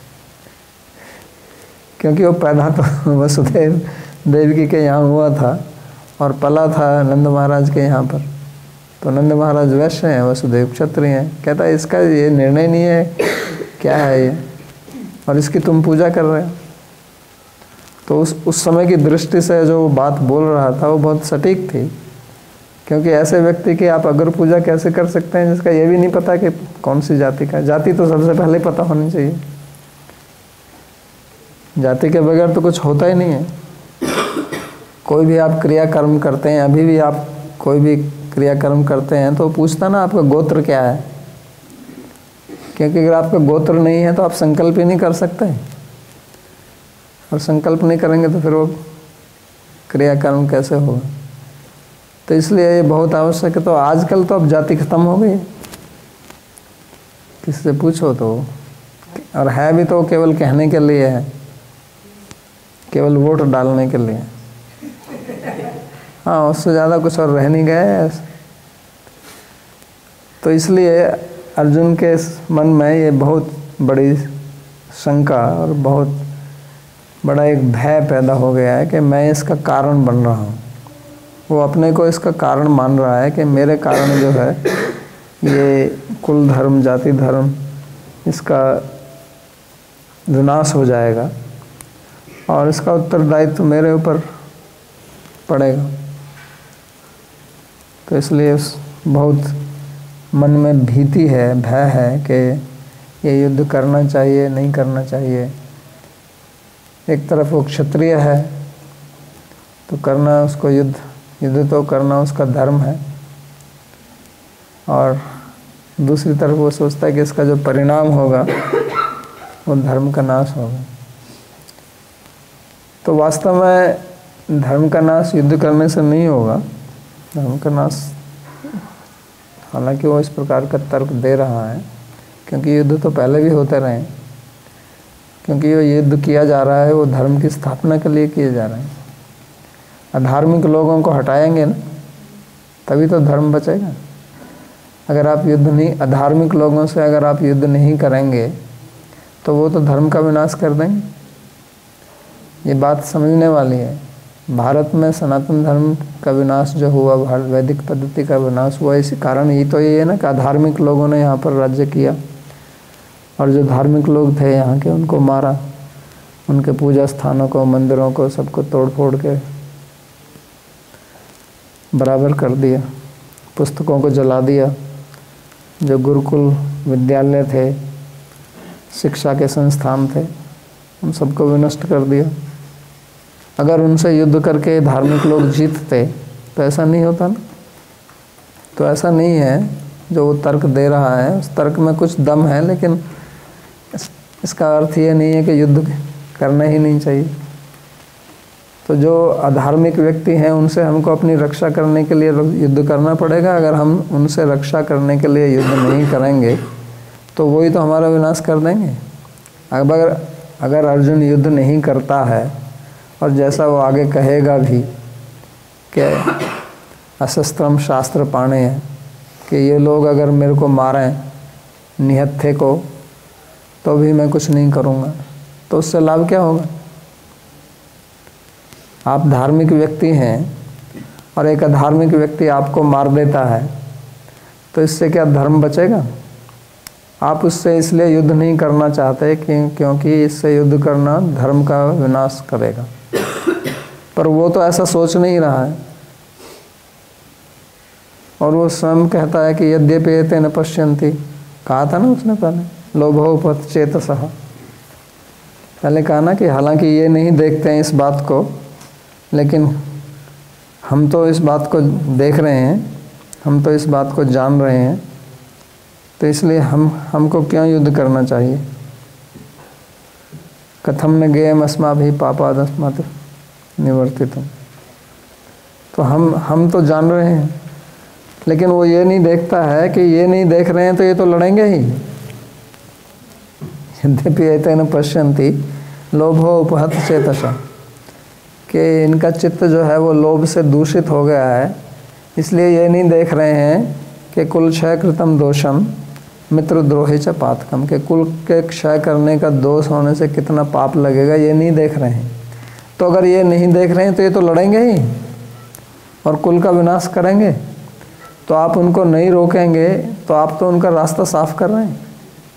क्योंकि वो पैदा तो वसुदेव देवकी के यहाँ हुआ था और पला था नंद महाराज के यहाँ पर। तो नंद महाराज वैश्य हैं, वसुदेव क्षत्रिय हैं। कहता है इसका ये निर्णय नहीं है क्या है ये, और इसकी तुम पूजा कर रहे हो। तो उस समय की दृष्टि से जो बात बोल रहा था वो बहुत सटीक थी, क्योंकि ऐसे व्यक्ति की आप अगर पूजा कैसे कर सकते हैं जिसका ये भी नहीं पता कि कौन सी जाति का। जाति तो सबसे पहले पता होनी चाहिए, जाति के बगैर तो कुछ होता ही नहीं है। कोई भी आप क्रियाकर्म करते हैं, अभी भी आप कोई भी क्रियाकर्म करते हैं तो पूछता ना आपका गोत्र क्या है, क्योंकि अगर आपका गोत्र नहीं है तो आप संकल्प ही नहीं कर सकते, और संकल्प नहीं करेंगे तो फिर वो क्रियाकर्म कैसे होगा। तो इसलिए ये बहुत आवश्यक है। तो आजकल तो अब जाति खत्म हो गई, किसी से पूछो तो, और है भी तो केवल कहने के लिए है, केवल वोट डालने के लिए। हाँ, उससे ज़्यादा कुछ और रह नहीं गया। तो इसलिए अर्जुन के मन में ये बहुत बड़ी शंका और बहुत बड़ा एक भय पैदा हो गया है कि मैं इसका कारण बन रहा हूँ। वो अपने को इसका कारण मान रहा है कि मेरे कारण जो है ये कुल धर्म जाति धर्म इसका विनाश हो जाएगा और इसका उत्तरदायित्व मेरे ऊपर पड़ेगा। तो इसलिए बहुत मन में भीति है, भय है कि ये युद्ध करना चाहिए नहीं करना चाहिए। एक तरफ वो क्षत्रिय है तो करना उसको युद्ध तो करना उसका धर्म है, और दूसरी तरफ वो सोचता है कि इसका जो परिणाम होगा वो धर्म का नाश होगा। तो वास्तव में धर्म का नाश युद्ध करने से नहीं होगा। धर्म का नाश, हालांकि वो इस प्रकार का तर्क दे रहा है क्योंकि युद्ध तो पहले भी होते रहे, क्योंकि वो युद्ध किया जा रहा है वो धर्म की स्थापना के लिए किए जा रहे हैं। अधार्मिक लोगों को हटाएंगे ना तभी तो धर्म बचेगा। अगर आप युद्ध नहीं, अधार्मिक लोगों से अगर आप युद्ध नहीं करेंगे तो वो तो धर्म का विनाश कर देंगे। ये बात समझने वाली है। भारत में सनातन धर्म का विनाश जो हुआ, वैदिक पद्धति का विनाश हुआ, इसी कारण ही तो ये है ना कि अधार्मिक लोगों ने यहाँ पर राज्य किया और जो धार्मिक लोग थे यहाँ के उनको मारा, उनके पूजा स्थानों को, मंदिरों को, सबको तोड़ फोड़ के बराबर कर दिया, पुस्तकों को जला दिया। जो गुरुकुल विद्यालय थे, शिक्षा के संस्थान थे, उन सबको विनष्ट कर दिया। अगर उनसे युद्ध करके धार्मिक लोग जीतते तो ऐसा नहीं होता ना। तो ऐसा नहीं है, जो वो तर्क दे रहा है उस तर्क में कुछ दम है, लेकिन इसका अर्थ ये नहीं है कि युद्ध करना ही नहीं चाहिए। तो जो अधार्मिक व्यक्ति हैं उनसे हमको अपनी रक्षा करने के लिए युद्ध करना पड़ेगा। अगर हम उनसे रक्षा करने के लिए युद्ध नहीं करेंगे तो वही तो हमारा विनाश कर देंगे। अगर अर्जुन युद्ध नहीं करता है, और जैसा वो आगे कहेगा भी कि अशस्त्रम शास्त्र पाणे है, कि ये लोग अगर मेरे को मारें निहत्थे को तो भी मैं कुछ नहीं करूँगा, तो उससे लाभ क्या होगा? आप धार्मिक व्यक्ति हैं और एक अधार्मिक व्यक्ति आपको मार देता है, तो इससे क्या धर्म बचेगा? आप उससे इसलिए युद्ध नहीं करना चाहते क्योंकि इससे युद्ध करना धर्म का विनाश करेगा। पर वो तो ऐसा सोच नहीं रहा है, और वो स्वयं कहता है कि यद्यपि एते न पश्यन्ति, कहा था ना उसने पहले, लोभोपहत चेतसः। पहले कहा ना कि हालांकि ये नहीं देखते हैं इस बात को, लेकिन हम तो इस बात को देख रहे हैं, हम तो इस बात को जान रहे हैं, तो इसलिए हमको क्यों युद्ध करना चाहिए? कथम न गेयम अस्माभिः पापादस्मात् निवर्तितुम्। तो हम तो जान रहे हैं, लेकिन वो ये नहीं देखता है कि ये नहीं देख रहे हैं तो ये तो लड़ेंगे ही। यद्यपि एतेन पश्यन्ति लोभो उपहत चेतसा, कि इनका चित्त जो है वो लोभ से दूषित हो गया है, इसलिए ये नहीं देख रहे हैं कि कुल क्षय कृतम दोषम मित्रद्रोही च पातकम, के कुल के क्षय करने का दोष होने से कितना पाप लगेगा, ये नहीं देख रहे हैं। तो अगर ये नहीं देख रहे हैं तो ये तो लड़ेंगे ही और कुल का विनाश करेंगे। तो आप उनको नहीं रोकेंगे तो आप तो उनका रास्ता साफ कर रहे हैं।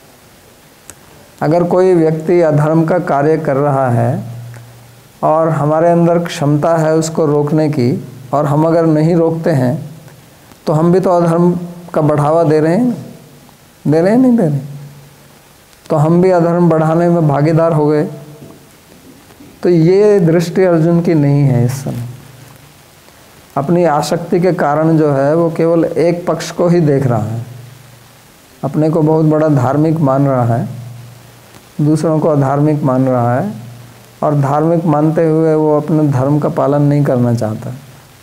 अगर कोई व्यक्ति अधर्म का कार्य कर रहा है और हमारे अंदर क्षमता है उसको रोकने की, और हम अगर नहीं रोकते हैं तो हम भी तो अधर्म का बढ़ावा दे रहे हैं, दे रहे हैं नहीं दे रहे? तो हम भी अधर्म बढ़ाने में भागीदार हो गए। तो ये दृष्टि अर्जुन की नहीं है इस समय। अपनी आसक्ति के कारण जो है वो केवल एक पक्ष को ही देख रहा है, अपने को बहुत बड़ा धार्मिक मान रहा है, दूसरों को अधार्मिक मान रहा है, और धार्मिक मानते हुए वो अपने धर्म का पालन नहीं करना चाहता।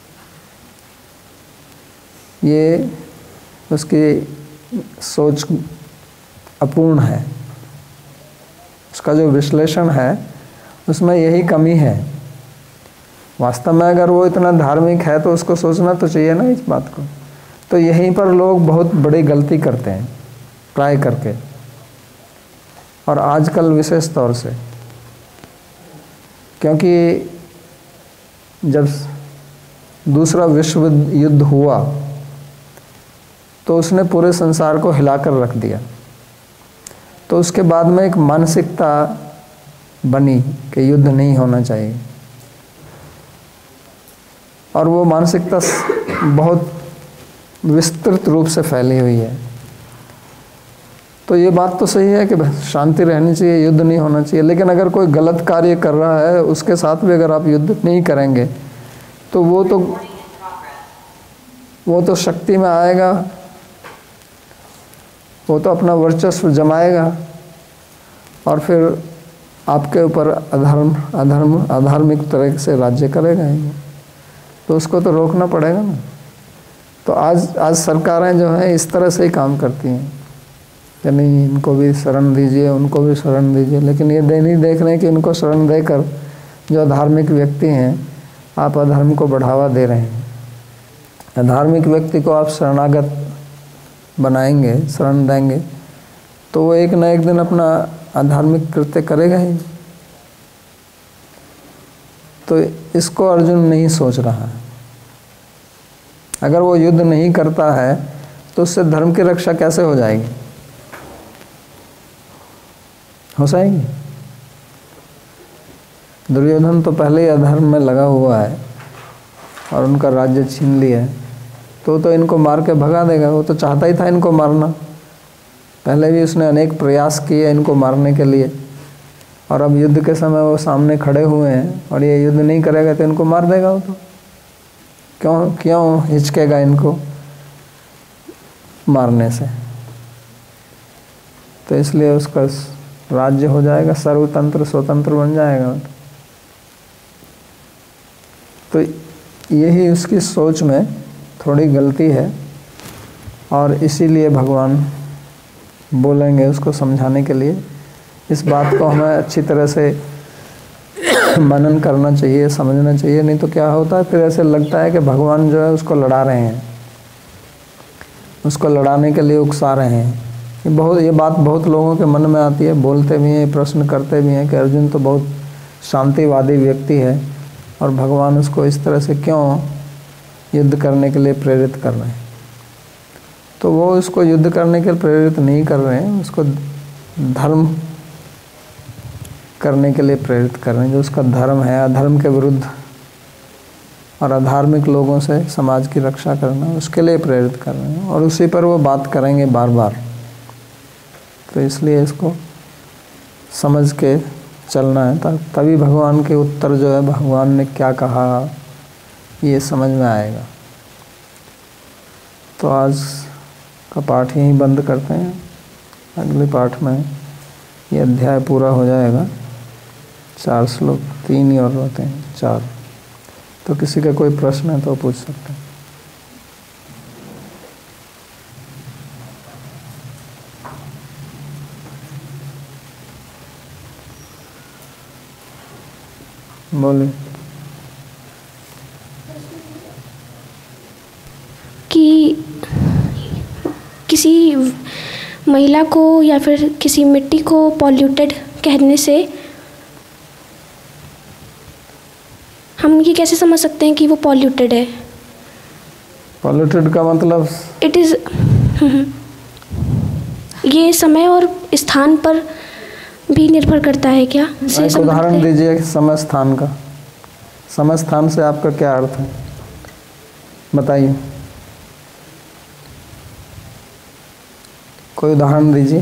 ये उसकी सोच अपूर्ण है, उसका जो विश्लेषण है उसमें यही कमी है। वास्तव में अगर वो इतना धार्मिक है तो उसको सोचना तो चाहिए ना इस बात को। तो यहीं पर लोग बहुत बड़ी गलती करते हैं ट्राई करके, और आजकल विशेष तौर से, क्योंकि जब दूसरा विश्व युद्ध हुआ तो उसने पूरे संसार को हिलाकर रख दिया। तो उसके बाद में एक मानसिकता बनी कि युद्ध नहीं होना चाहिए, और वो मानसिकता बहुत विस्तृत रूप से फैली हुई है। तो ये बात तो सही है कि शांति रहनी चाहिए, युद्ध नहीं होना चाहिए, लेकिन अगर कोई गलत कार्य कर रहा है उसके साथ भी अगर आप युद्ध नहीं करेंगे तो वो तो शक्ति में आएगा, वो तो अपना वर्चस्व जमाएगा, और फिर आपके ऊपर अधार्मिक तरह से राज्य करेगा। तो उसको तो रोकना पड़ेगा ना। तो आज सरकारें जो हैं इस तरह से ही काम करती हैं कि नहीं, इनको भी शरण दीजिए, उनको भी शरण दीजिए, लेकिन ये नहीं देख रहे हैं कि इनको शरण देकर जो धार्मिक व्यक्ति हैं आप अधर्म को बढ़ावा दे रहे हैं। अधार्मिक व्यक्ति को आप शरणागत बनाएंगे, शरण देंगे, तो वो एक न एक दिन अपना अधार्मिक कृत्य करेगा ही। तो इसको अर्जुन नहीं सोच रहा है। अगर वो युद्ध नहीं करता है तो उससे धर्म की रक्षा कैसे हो जाएगी? हो जाएगी। दुर्योधन तो पहले ही अधर्म में लगा हुआ है और उनका राज्य छीन लिया है, तो इनको मार के भगा देगा। वो तो चाहता ही था इनको मारना, पहले भी उसने अनेक प्रयास किए इनको मारने के लिए, और अब युद्ध के समय वो सामने खड़े हुए हैं और ये युद्ध नहीं करेगा तो इनको मार देगा वो तो। क्यों हिचकेगा इनको मारने से? तो इसलिए उसका राज्य हो जाएगा, सर्वतंत्र स्वतंत्र बन जाएगा। तो यही उसकी सोच में थोड़ी गलती है, और इसीलिए भगवान बोलेंगे उसको समझाने के लिए। इस बात को हमें अच्छी तरह से मनन करना चाहिए, समझना चाहिए, नहीं तो क्या होता है फिर ऐसे लगता है कि भगवान जो है उसको लड़ा रहे हैं, उसको लड़ाने के लिए उकसा रहे हैं। ये बात बहुत लोगों के मन में आती है, बोलते भी हैं, प्रश्न करते भी हैं कि अर्जुन तो बहुत शांतिवादी व्यक्ति है और भगवान उसको इस तरह से क्यों युद्ध करने के लिए प्रेरित कर रहे हैं। तो वो उसको युद्ध करने के लिए प्रेरित नहीं कर रहे हैं, उसको धर्म करने के लिए प्रेरित कर रहे हैं। जो उसका धर्म है, अधर्म के विरुद्ध और अधार्मिक लोगों से समाज की रक्षा करना, उसके लिए प्रेरित कर रहे हैं, और उसी पर वो बात करेंगे बार बार। तो इसलिए इसको समझ के चलना है, तभी भगवान के उत्तर जो है, भगवान ने क्या कहा, ये समझ में आएगा। तो आज का पाठ यहीं बंद करते हैं, अगले पाठ में ये अध्याय पूरा हो जाएगा। 4 श्लोक, 3 ही और रहते हैं, 4। तो किसी का कोई प्रश्न है तो पूछ सकते हैं। बोलिए। कि किसी महिला को या फिर किसी मिट्टी को पॉल्यूटेड कहने से हम ये कैसे समझ सकते हैं कि वो पॉल्यूटेड है? पॉल्यूटेड का मतलब इट इज़ ये समय और स्थान पर भी निर्भर करता है क्या? एक उदाहरण दीजिए समय स्थान का। समय स्थान से आपका क्या अर्थ है, बताइए, कोई उदाहरण दीजिए।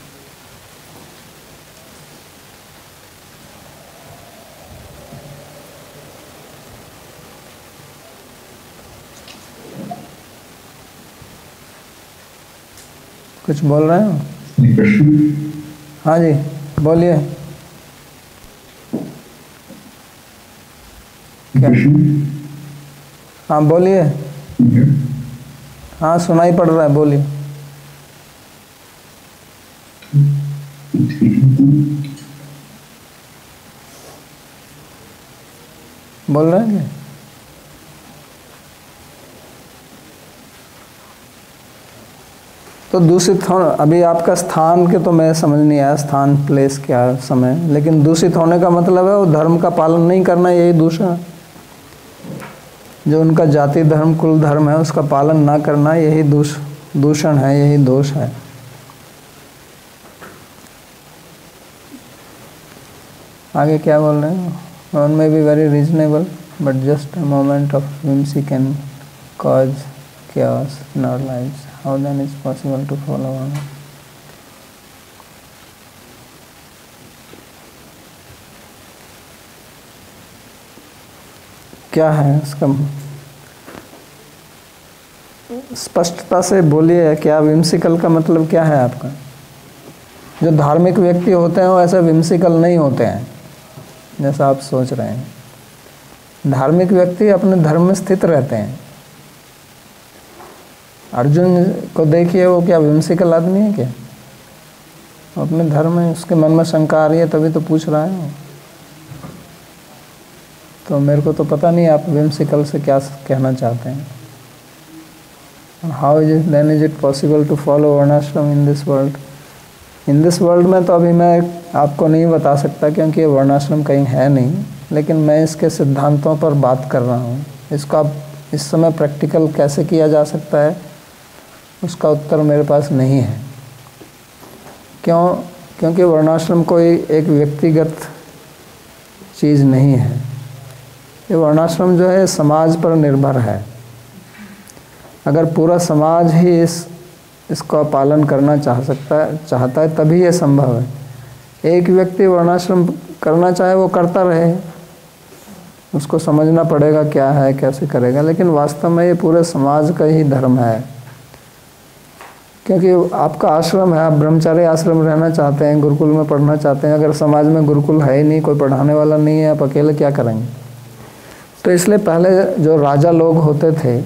कुछ बोल रहे हो? हाँ जी बोलिए। क्या? हाँ बोलिए। हाँ सुनाई पड़ रहा है, बोलिए। बोल रहे हैं क्या? तो दूषित होना, अभी आपका स्थान के तो मैं समझ नहीं आया, स्थान प्लेस क्या समय, लेकिन दूषित होने का मतलब है वो धर्म का पालन नहीं करना, यही दूषण है। जो उनका जाति धर्म कुल धर्म है उसका पालन ना करना, यही दूषण है, यही दोष है। आगे क्या बोल रहे हैं? One may be very reasonable but just a moment of whimsy can cause chaos in our lives. How then is possible to follow on? क्या है इसका, स्पष्टता से बोलिए। क्या विम्सिकल का मतलब क्या है आपका? जो धार्मिक व्यक्ति होते हैं वो ऐसे विम्सिकल नहीं होते हैं जैसा आप सोच रहे हैं। धार्मिक व्यक्ति अपने धर्म में स्थित रहते हैं। अर्जुन को देखिए, वो क्या विम्सिकल आदमी है क्या? वो अपने धर्म में, उसके मन में शंका आ रही है तभी तो पूछ रहा है। तो मेरे को तो पता नहीं आप विम्सिकल से क्या कहना चाहते हैं। How is it possible to follow वर्णाश्रम in this world? In this world में तो अभी मैं आपको नहीं बता सकता क्योंकि ये वर्णाश्रम कहीं है नहीं, लेकिन मैं इसके सिद्धांतों पर बात कर रहा हूँ। इसको आप इस समय प्रैक्टिकल कैसे किया जा सकता है उसका उत्तर मेरे पास नहीं है। क्यों? क्योंकि वर्णाश्रम कोई एक व्यक्तिगत चीज़ नहीं है। ये वर्णाश्रम जो है समाज पर निर्भर है। अगर पूरा समाज ही इसका पालन करना चाहता है तभी ये संभव है। एक व्यक्ति वर्णाश्रम करना चाहे वो करता रहे, उसको समझना पड़ेगा क्या है, कैसे करेगा, लेकिन वास्तव में ये पूरे समाज का ही धर्म है। क्योंकि आपका आश्रम है, आप ब्रह्मचारी आश्रम रहना चाहते हैं, गुरुकुल में पढ़ना चाहते हैं, अगर समाज में गुरुकुल है ही नहीं, कोई पढ़ाने वाला नहीं है, आप अकेले क्या करेंगे। तो इसलिए पहले जो राजा लोग होते थे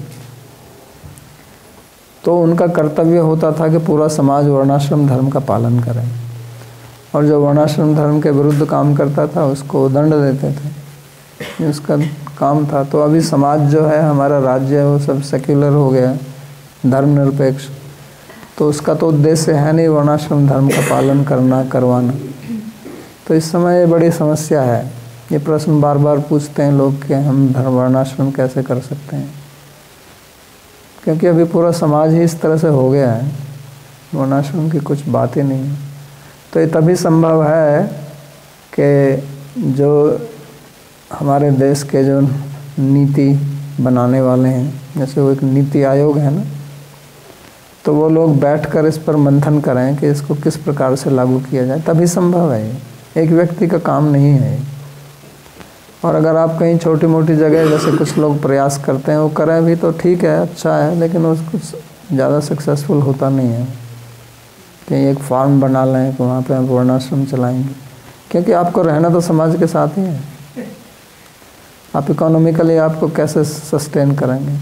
तो उनका कर्तव्य होता था कि पूरा समाज वर्णाश्रम धर्म का पालन करे, और जो वर्णाश्रम धर्म के विरुद्ध काम करता था उसको दंड देते थे, ये उसका काम था। तो अभी समाज जो है, हमारा राज्य है, वो सब सेक्युलर हो गया, धर्मनिरपेक्ष, तो उसका तो उद्देश्य है नहीं वर्णाश्रम धर्म का पालन करवाना। तो इस समय ये बड़ी समस्या है। ये प्रश्न बार बार पूछते हैं लोग कि हम धर्म वर्णाश्रम कैसे कर सकते हैं, क्योंकि अभी पूरा समाज ही इस तरह से हो गया है, वर्णाश्रम की कुछ बात ही नहीं है। तो ये तभी संभव है कि जो हमारे देश के जो नीति बनाने वाले हैं, जैसे वो एक नीति आयोग है ना, तो वो लोग बैठकर इस पर मंथन करें कि इसको किस प्रकार से लागू किया जाए, तभी संभव है। ये एक व्यक्ति का काम नहीं है। और अगर आप कहीं छोटी मोटी जगह जैसे कुछ लोग प्रयास करते हैं वो करें भी तो ठीक है, अच्छा है, लेकिन उसको ज़्यादा सक्सेसफुल होता नहीं है। कहीं एक फार्म बना लें तो वहाँ पे आप वर्णाश्रम चलाएंगे, क्योंकि आपको रहना तो समाज के साथ ही है। आप इकोनॉमिकली आपको कैसे सस्टेन करेंगे,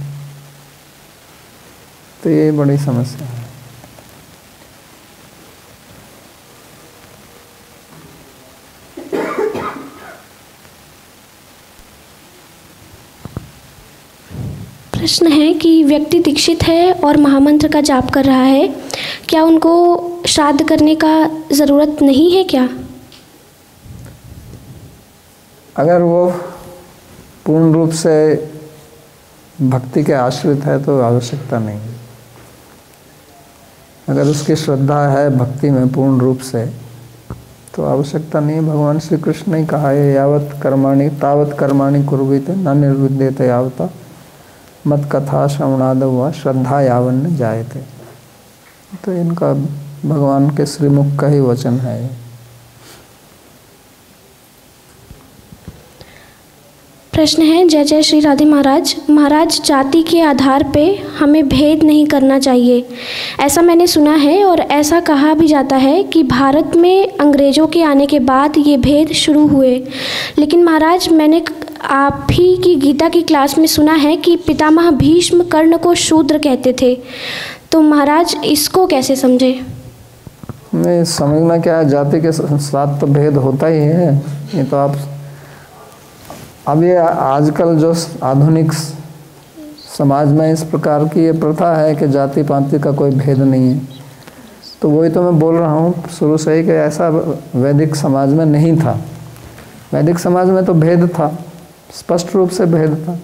तो ये बड़ी समस्या है। प्रश्न है कि व्यक्ति दीक्षित है और महामंत्र का जाप कर रहा है, क्या उनको श्राद्ध करने का ज़रूरत नहीं है क्या? अगर वो पूर्ण रूप से भक्ति के आश्रित है तो आवश्यकता नहीं। अगर उसकी श्रद्धा है भक्ति में पूर्ण रूप से तो आवश्यकता नहीं। भगवान श्री कृष्ण ने कहा है, यावत कर्माणि तावत कर्माणि कुर्वीते न निर्विद्यते यावता मत कथा श्रवणाद हुआ श्रद्धा यावन्न जायते। तो इनका भगवान के श्रीमुख का ही वचन है। प्रश्न है, जय जय श्री राधे महाराज। महाराज, जाति के आधार पे हमें भेद नहीं करना चाहिए, ऐसा मैंने सुना है, और ऐसा कहा भी जाता है कि भारत में अंग्रेज़ों के आने के बाद ये भेद शुरू हुए। लेकिन महाराज, मैंने आप ही की गीता की क्लास में सुना है कि पितामह भीष्म कर्ण को शूद्र कहते थे, तो महाराज इसको कैसे समझे? नहीं, समझना क्या है, जाति के साथ तो भेद होता ही है। ये तो आप अब ये आजकल जो आधुनिक समाज में इस प्रकार की ये प्रथा है कि जाति पाति का कोई भेद नहीं है, तो वही तो मैं बोल रहा हूँ शुरू से ही कि ऐसा वैदिक समाज में नहीं था। वैदिक समाज में तो भेद था, स्पष्ट रूप से भेद था,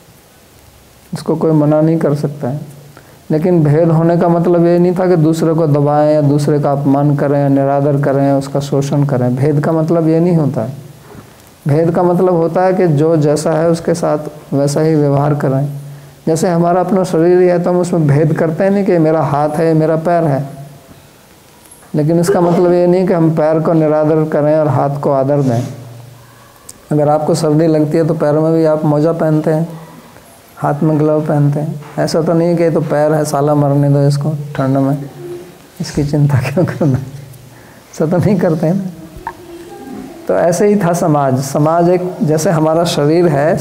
इसको कोई मना नहीं कर सकता है। लेकिन भेद होने का मतलब ये नहीं था कि दूसरे को दबाएं या दूसरे का अपमान करें या निरादर करें, उसका शोषण करें। भेद का मतलब ये नहीं होता है। भेद का मतलब होता है कि जो जैसा है उसके साथ वैसा ही व्यवहार करें। जैसे हमारा अपना शरीर ही है तो हम उसमें भेद करते हैं नहीं कि मेरा हाथ है मेरा पैर है, लेकिन इसका मतलब ये नहीं कि हम पैर को निरादर करें और हाथ को आदर दें। अगर आपको सर्दी लगती है तो पैरों में भी आप मोजा पहनते हैं, हाथ में ग्लव पहनते हैं। ऐसा तो नहीं कि तो पैर है साला मरने दो इसको ठंड में, इसकी चिंता क्यों करना, ऐसा तो नहीं करते हैं ना। तो ऐसे ही था समाज। समाज एक जैसे हमारा शरीर है,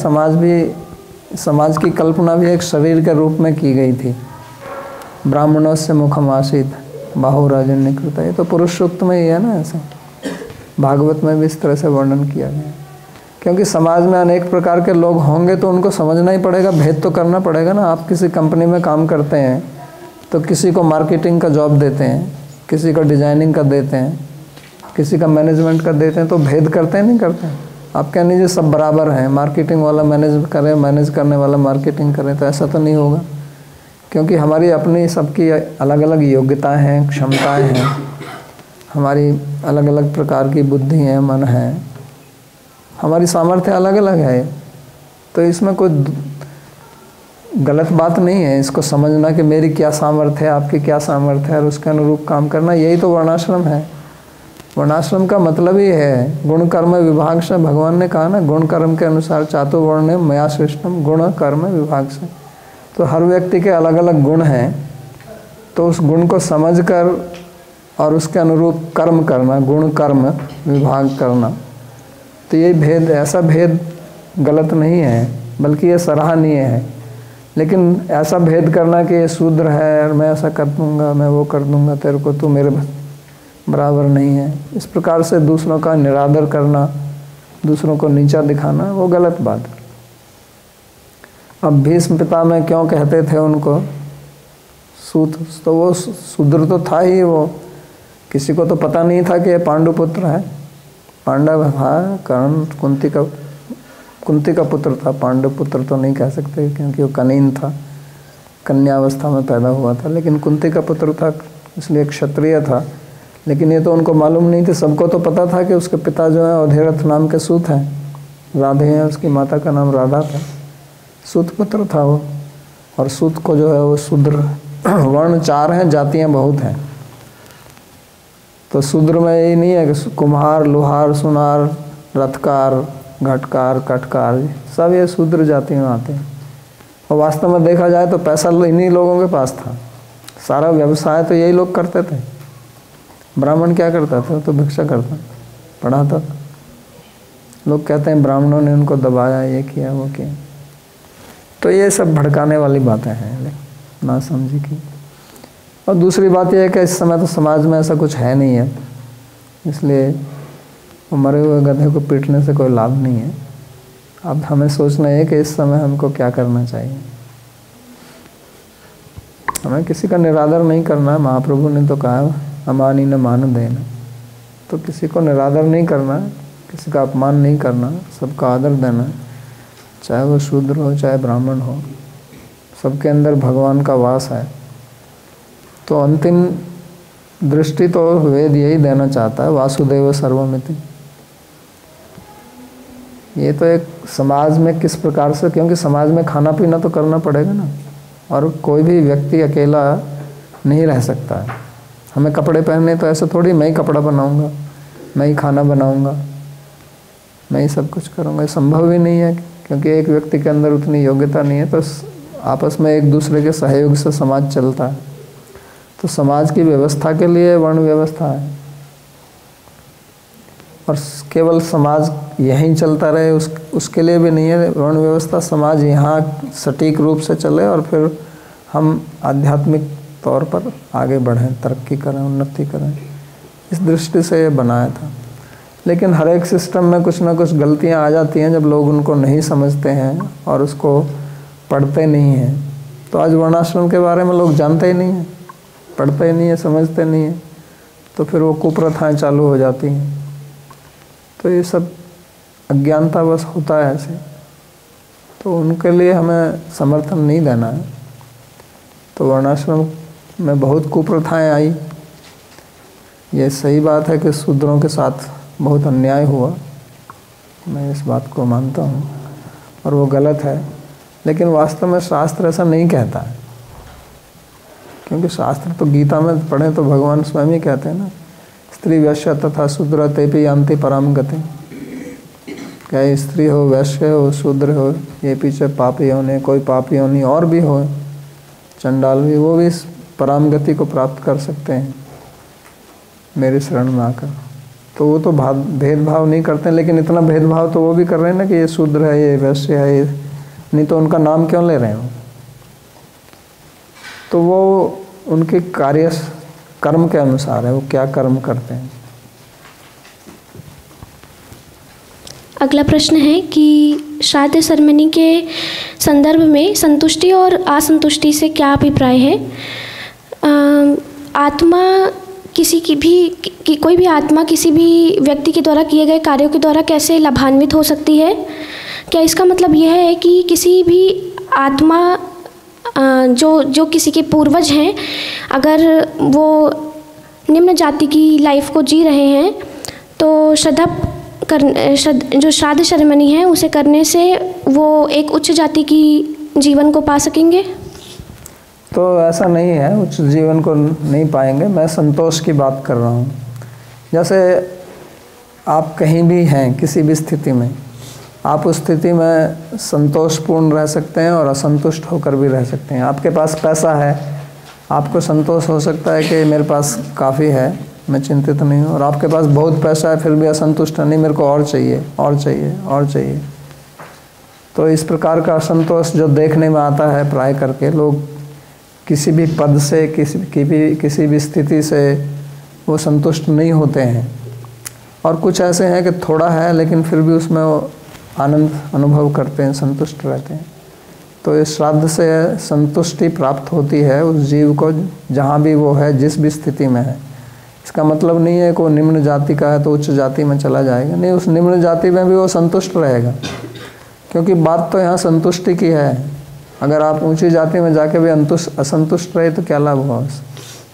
समाज की कल्पना भी एक शरीर के रूप में की गई थी। ब्राह्मणों से मुखम आसीत बाहुराजन्य कृता, ये तो पुरुष सूक्त में ही है ना। ऐसे भागवत में भी इस तरह से वर्णन किया गया। क्योंकि समाज में अनेक प्रकार के लोग होंगे तो उनको समझना ही पड़ेगा, भेद तो करना पड़ेगा ना। आप किसी कंपनी में काम करते हैं तो किसी को मार्केटिंग का जॉब देते हैं, किसी को डिजाइनिंग का देते हैं, किसी का मैनेजमेंट का देते हैं, तो भेद करते हैं नहीं करते हैं। आप कह लीजिए सब बराबर हैं, मार्केटिंग वाला मैनेज करे, मैनेज करने वाला मार्केटिंग करे, तो ऐसा तो नहीं होगा। क्योंकि हमारी अपनी सबकी अलग अलग योग्यताएं हैं, क्षमताएं हैं। हमारी अलग अलग प्रकार की बुद्धि है, मन है, हमारी सामर्थ्य अलग अलग है। तो इसमें कोई गलत बात नहीं है। इसको समझना कि मेरी क्या सामर्थ्य है, आपकी क्या सामर्थ्य है, और उसके अनुरूप काम करना, यही तो वर्णाश्रम है। वर्णाश्रम का मतलब ही है गुण कर्म विभाग से। भगवान ने कहा ना, गुण कर्म के अनुसार चातुर्वर्ण मया सृष्टम, गुण कर्म विभाग से। तो हर व्यक्ति के अलग अलग गुण हैं, तो उस गुण को समझकर और उसके अनुरूप कर्म करना, गुण कर्म विभाग करना, तो ये भेद, ऐसा भेद गलत नहीं है, बल्कि ये सराहनीय है। लेकिन ऐसा भेद करना कि ये शूद्र है और मैं ऐसा कर दूंगा, मैं वो कर दूंगा तेरे को, तू मेरे बराबर नहीं है, इस प्रकार से दूसरों का निरादर करना, दूसरों को नीचा दिखाना, वो गलत बात है। अब भीष्म पितामह क्यों कहते थे उनको सूत, तो वो शूद्र तो था ही, वो किसी को तो पता नहीं था कि ये पांडुपुत्र है। पांडव था, कर्ण कुंती का पुत्र था, पांडुपुत्र तो नहीं कह सकते क्योंकि वो कनीन था, कन्यावस्था में पैदा हुआ था, लेकिन कुंती का पुत्र था इसलिए क्षत्रिय था। लेकिन ये तो उनको मालूम नहीं थी, सबको तो पता था कि उसके पिता जो है अधेरथ नाम के सूत हैं, राधे हैं, उसकी माता का नाम राधा था, सूत पुत्र था वो। और सूत को जो है वो शूद्र, वर्ण 4 हैं, जातियां बहुत हैं। तो शूद्र में यही नहीं है कि कुम्हार, लोहार, सुनार, रथकार, घटकार, कटकार, सब ये शूद्र जाति में आते हैं। और वास्तव में देखा जाए तो पैसा इन्हीं लोगों के पास था, सारा व्यवसाय तो यही लोग करते थे। ब्राह्मण क्या करता था? तो भिक्षा करता, पढ़ाता था। लोग कहते हैं ब्राह्मणों ने उनको दबाया, ये किया, वो किया। तो ये सब भड़काने वाली बातें हैं, ना समझी की। और दूसरी बात यह है कि इस समय तो समाज में ऐसा कुछ है नहीं है, इसलिए मरे हुए गधे को पीटने से कोई लाभ नहीं है। अब हमें सोचना है कि इस समय हमको क्या करना चाहिए। हमें किसी का निरादर नहीं करना है। महाप्रभु ने तो कहा अमानी न मान देना, तो किसी को निरादर नहीं करना, किसी का अपमान नहीं करना, सबका आदर देना, चाहे वो शूद्र हो चाहे ब्राह्मण हो, सबके अंदर भगवान का वास है। तो अंतिम दृष्टि तो वेद यही देना चाहता है, वासुदेव सर्वमिति। ये तो एक समाज में किस प्रकार से, क्योंकि समाज में खाना पीना तो करना पड़ेगा ना, और कोई भी व्यक्ति अकेला नहीं रह सकता है। हमें कपड़े पहनने तो ऐसा थोड़ी मैं ही कपड़ा बनाऊंगा, मैं ही खाना बनाऊंगा, मैं ही सब कुछ करूंगा, ये संभव ही नहीं है, क्योंकि एक व्यक्ति के अंदर उतनी योग्यता नहीं है। तो आपस में एक दूसरे के सहयोग से समाज चलता है। तो समाज की व्यवस्था के लिए वर्ण व्यवस्था है, और केवल समाज यहीं चलता रहे उसके लिए भी नहीं है वर्ण व्यवस्था। समाज यहाँ सटीक रूप से चले और फिर हम आध्यात्मिक तौर पर आगे बढ़ें, तरक्की करें, उन्नति करें, इस दृष्टि से ये बनाया था। लेकिन हर एक सिस्टम में कुछ ना कुछ गलतियाँ आ जाती हैं जब लोग उनको नहीं समझते हैं और उसको पढ़ते नहीं हैं। तो आज वर्णाश्रम के बारे में लोग जानते ही नहीं हैं, पढ़ते ही नहीं है, समझते नहीं हैं, तो फिर वो कुप्रथाएँ चालू हो जाती हैं। तो ये सब अज्ञानता बस होता है ऐसे, तो उनके लिए हमें समर्थन नहीं देना है। तो वर्णाश्रम में बहुत कुप्रथाएं आई, ये सही बात है कि शूद्रों के साथ बहुत अन्याय हुआ, मैं इस बात को मानता हूँ, और वो गलत है। लेकिन वास्तव में शास्त्र ऐसा नहीं कहता है, क्योंकि शास्त्र तो गीता में पढ़ें तो भगवान स्वयं ही कहते हैं ना, स्त्री वैश्य तथा शूद्र तेपि यान्ति पराम गति। क्या स्त्री हो, वैश्य हो, शूद्र हो, ये पीछे पापी होने, कोई पापी होनी और भी हो, चंडाल भी, वो भी पराम गति को प्राप्त कर सकते हैं मेरे शरण में आकर। तो वो तो भेदभाव नहीं करते, लेकिन इतना भेदभाव तो वो भी कर रहे हैं ना कि ये शूद्र है, ये वैश्य है, ये नहीं तो उनका नाम क्यों ले रहे हो। तो वो उनके कार्य कर्म के अनुसार है, वो क्या कर्म करते हैं। अगला प्रश्न है कि श्राद्ध सेरेमनी के संदर्भ में संतुष्टि और असंतुष्टि से क्या अभिप्राय है। आत्मा किसी की भी कोई भी आत्मा किसी भी व्यक्ति के द्वारा किए गए कार्यों के द्वारा कैसे लाभान्वित हो सकती है। क्या इसका मतलब यह है कि किसी भी आत्मा जो किसी के पूर्वज हैं, अगर वो निम्न जाति की लाइफ को जी रहे हैं, तो जो श्राद्ध सेरेमनी है उसे करने से वो एक उच्च जाति की जीवन को पा सकेंगे? तो ऐसा नहीं है, उच्च जीवन को नहीं पाएंगे। मैं संतोष की बात कर रहा हूँ। जैसे आप कहीं भी हैं, किसी भी स्थिति में, आप उस स्थिति में संतोषपूर्ण रह सकते हैं और असंतुष्ट होकर भी रह सकते हैं। आपके पास पैसा है, आपको संतोष हो सकता है कि मेरे पास काफ़ी है, मैं चिंतित नहीं हूँ। और आपके पास बहुत पैसा है, फिर भी असंतुष्ट है, नहीं मेरे को और चाहिए, और चाहिए, और चाहिए। तो इस प्रकार का असंतोष जो देखने में आता है प्राय करके, लोग किसी भी पद से, किसी भी स्थिति से वो संतुष्ट नहीं होते हैं। और कुछ ऐसे हैं कि थोड़ा है लेकिन फिर भी उसमें वो आनंद अनुभव करते हैं, संतुष्ट रहते हैं। तो इस श्राद्ध से संतुष्टि प्राप्त होती है उस जीव को, जहाँ भी वो है, जिस भी स्थिति में है। इसका मतलब नहीं है कि वो निम्न जाति का है तो उच्च जाति में चला जाएगा, नहीं, उस निम्न जाति में भी वो संतुष्ट रहेगा, क्योंकि बात तो यहाँ संतुष्टि की है। अगर आप ऊंची जाति में जाके भी असंतुष्ट रहे तो क्या लाभ हुआ उससे?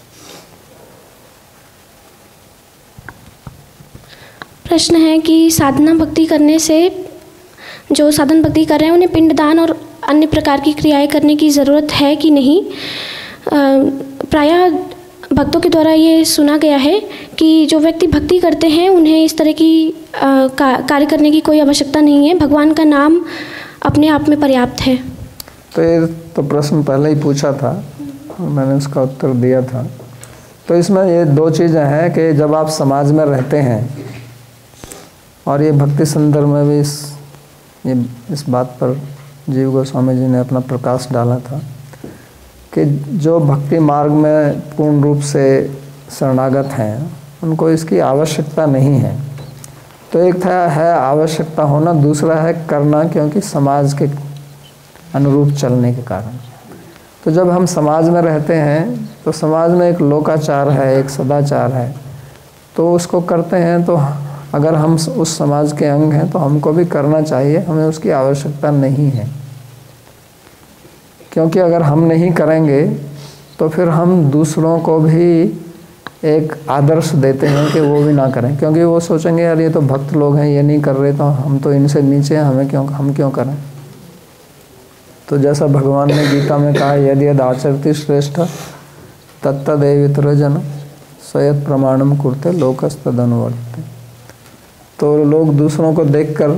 प्रश्न है कि साधना भक्ति करने से, जो साधन भक्ति कर रहे हैं उन्हें पिंडदान और अन्य प्रकार की क्रियाएं करने की ज़रूरत है कि नहीं? प्रायः भक्तों के द्वारा ये सुना गया है कि जो व्यक्ति भक्ति करते हैं उन्हें इस तरह की कार्य करने की कोई आवश्यकता नहीं है, भगवान का नाम अपने आप में पर्याप्त है। तो ये तो प्रश्न पहले ही पूछा था और मैंने उसका उत्तर दिया था। तो इसमें ये दो चीज़ें हैं कि जब आप समाज में रहते हैं, और ये भक्ति संदर्भ में भी इस बात पर जीव गोस्वामी जी ने अपना प्रकाश डाला था कि जो भक्ति मार्ग में पूर्ण रूप से शरणागत हैं उनको इसकी आवश्यकता नहीं है। तो एक है आवश्यकता होना, दूसरा है करना, क्योंकि समाज के अनुरूप चलने के कारण। तो जब हम समाज में रहते हैं तो समाज में एक लोकाचार है, एक सदाचार है, तो उसको करते हैं। तो अगर हम उस समाज के अंग हैं तो हमको भी करना चाहिए, हमें उसकी आवश्यकता नहीं है। क्योंकि अगर हम नहीं करेंगे तो फिर हम दूसरों को भी एक आदर्श देते हैं कि वो भी ना करें, क्योंकि वो सोचेंगे यार ये तो भक्त लोग हैं, ये नहीं कर रहे तो हम तो इनसे नीचे हैं, हम क्यों करें। तो जैसा भगवान ने गीता में कहा, यदि यद आचरति श्रेष्ठ तत्तदेव जन सयत प्रमाणम कुरते लोकस्तदनुवर्तते। तो लोग दूसरों को देखकर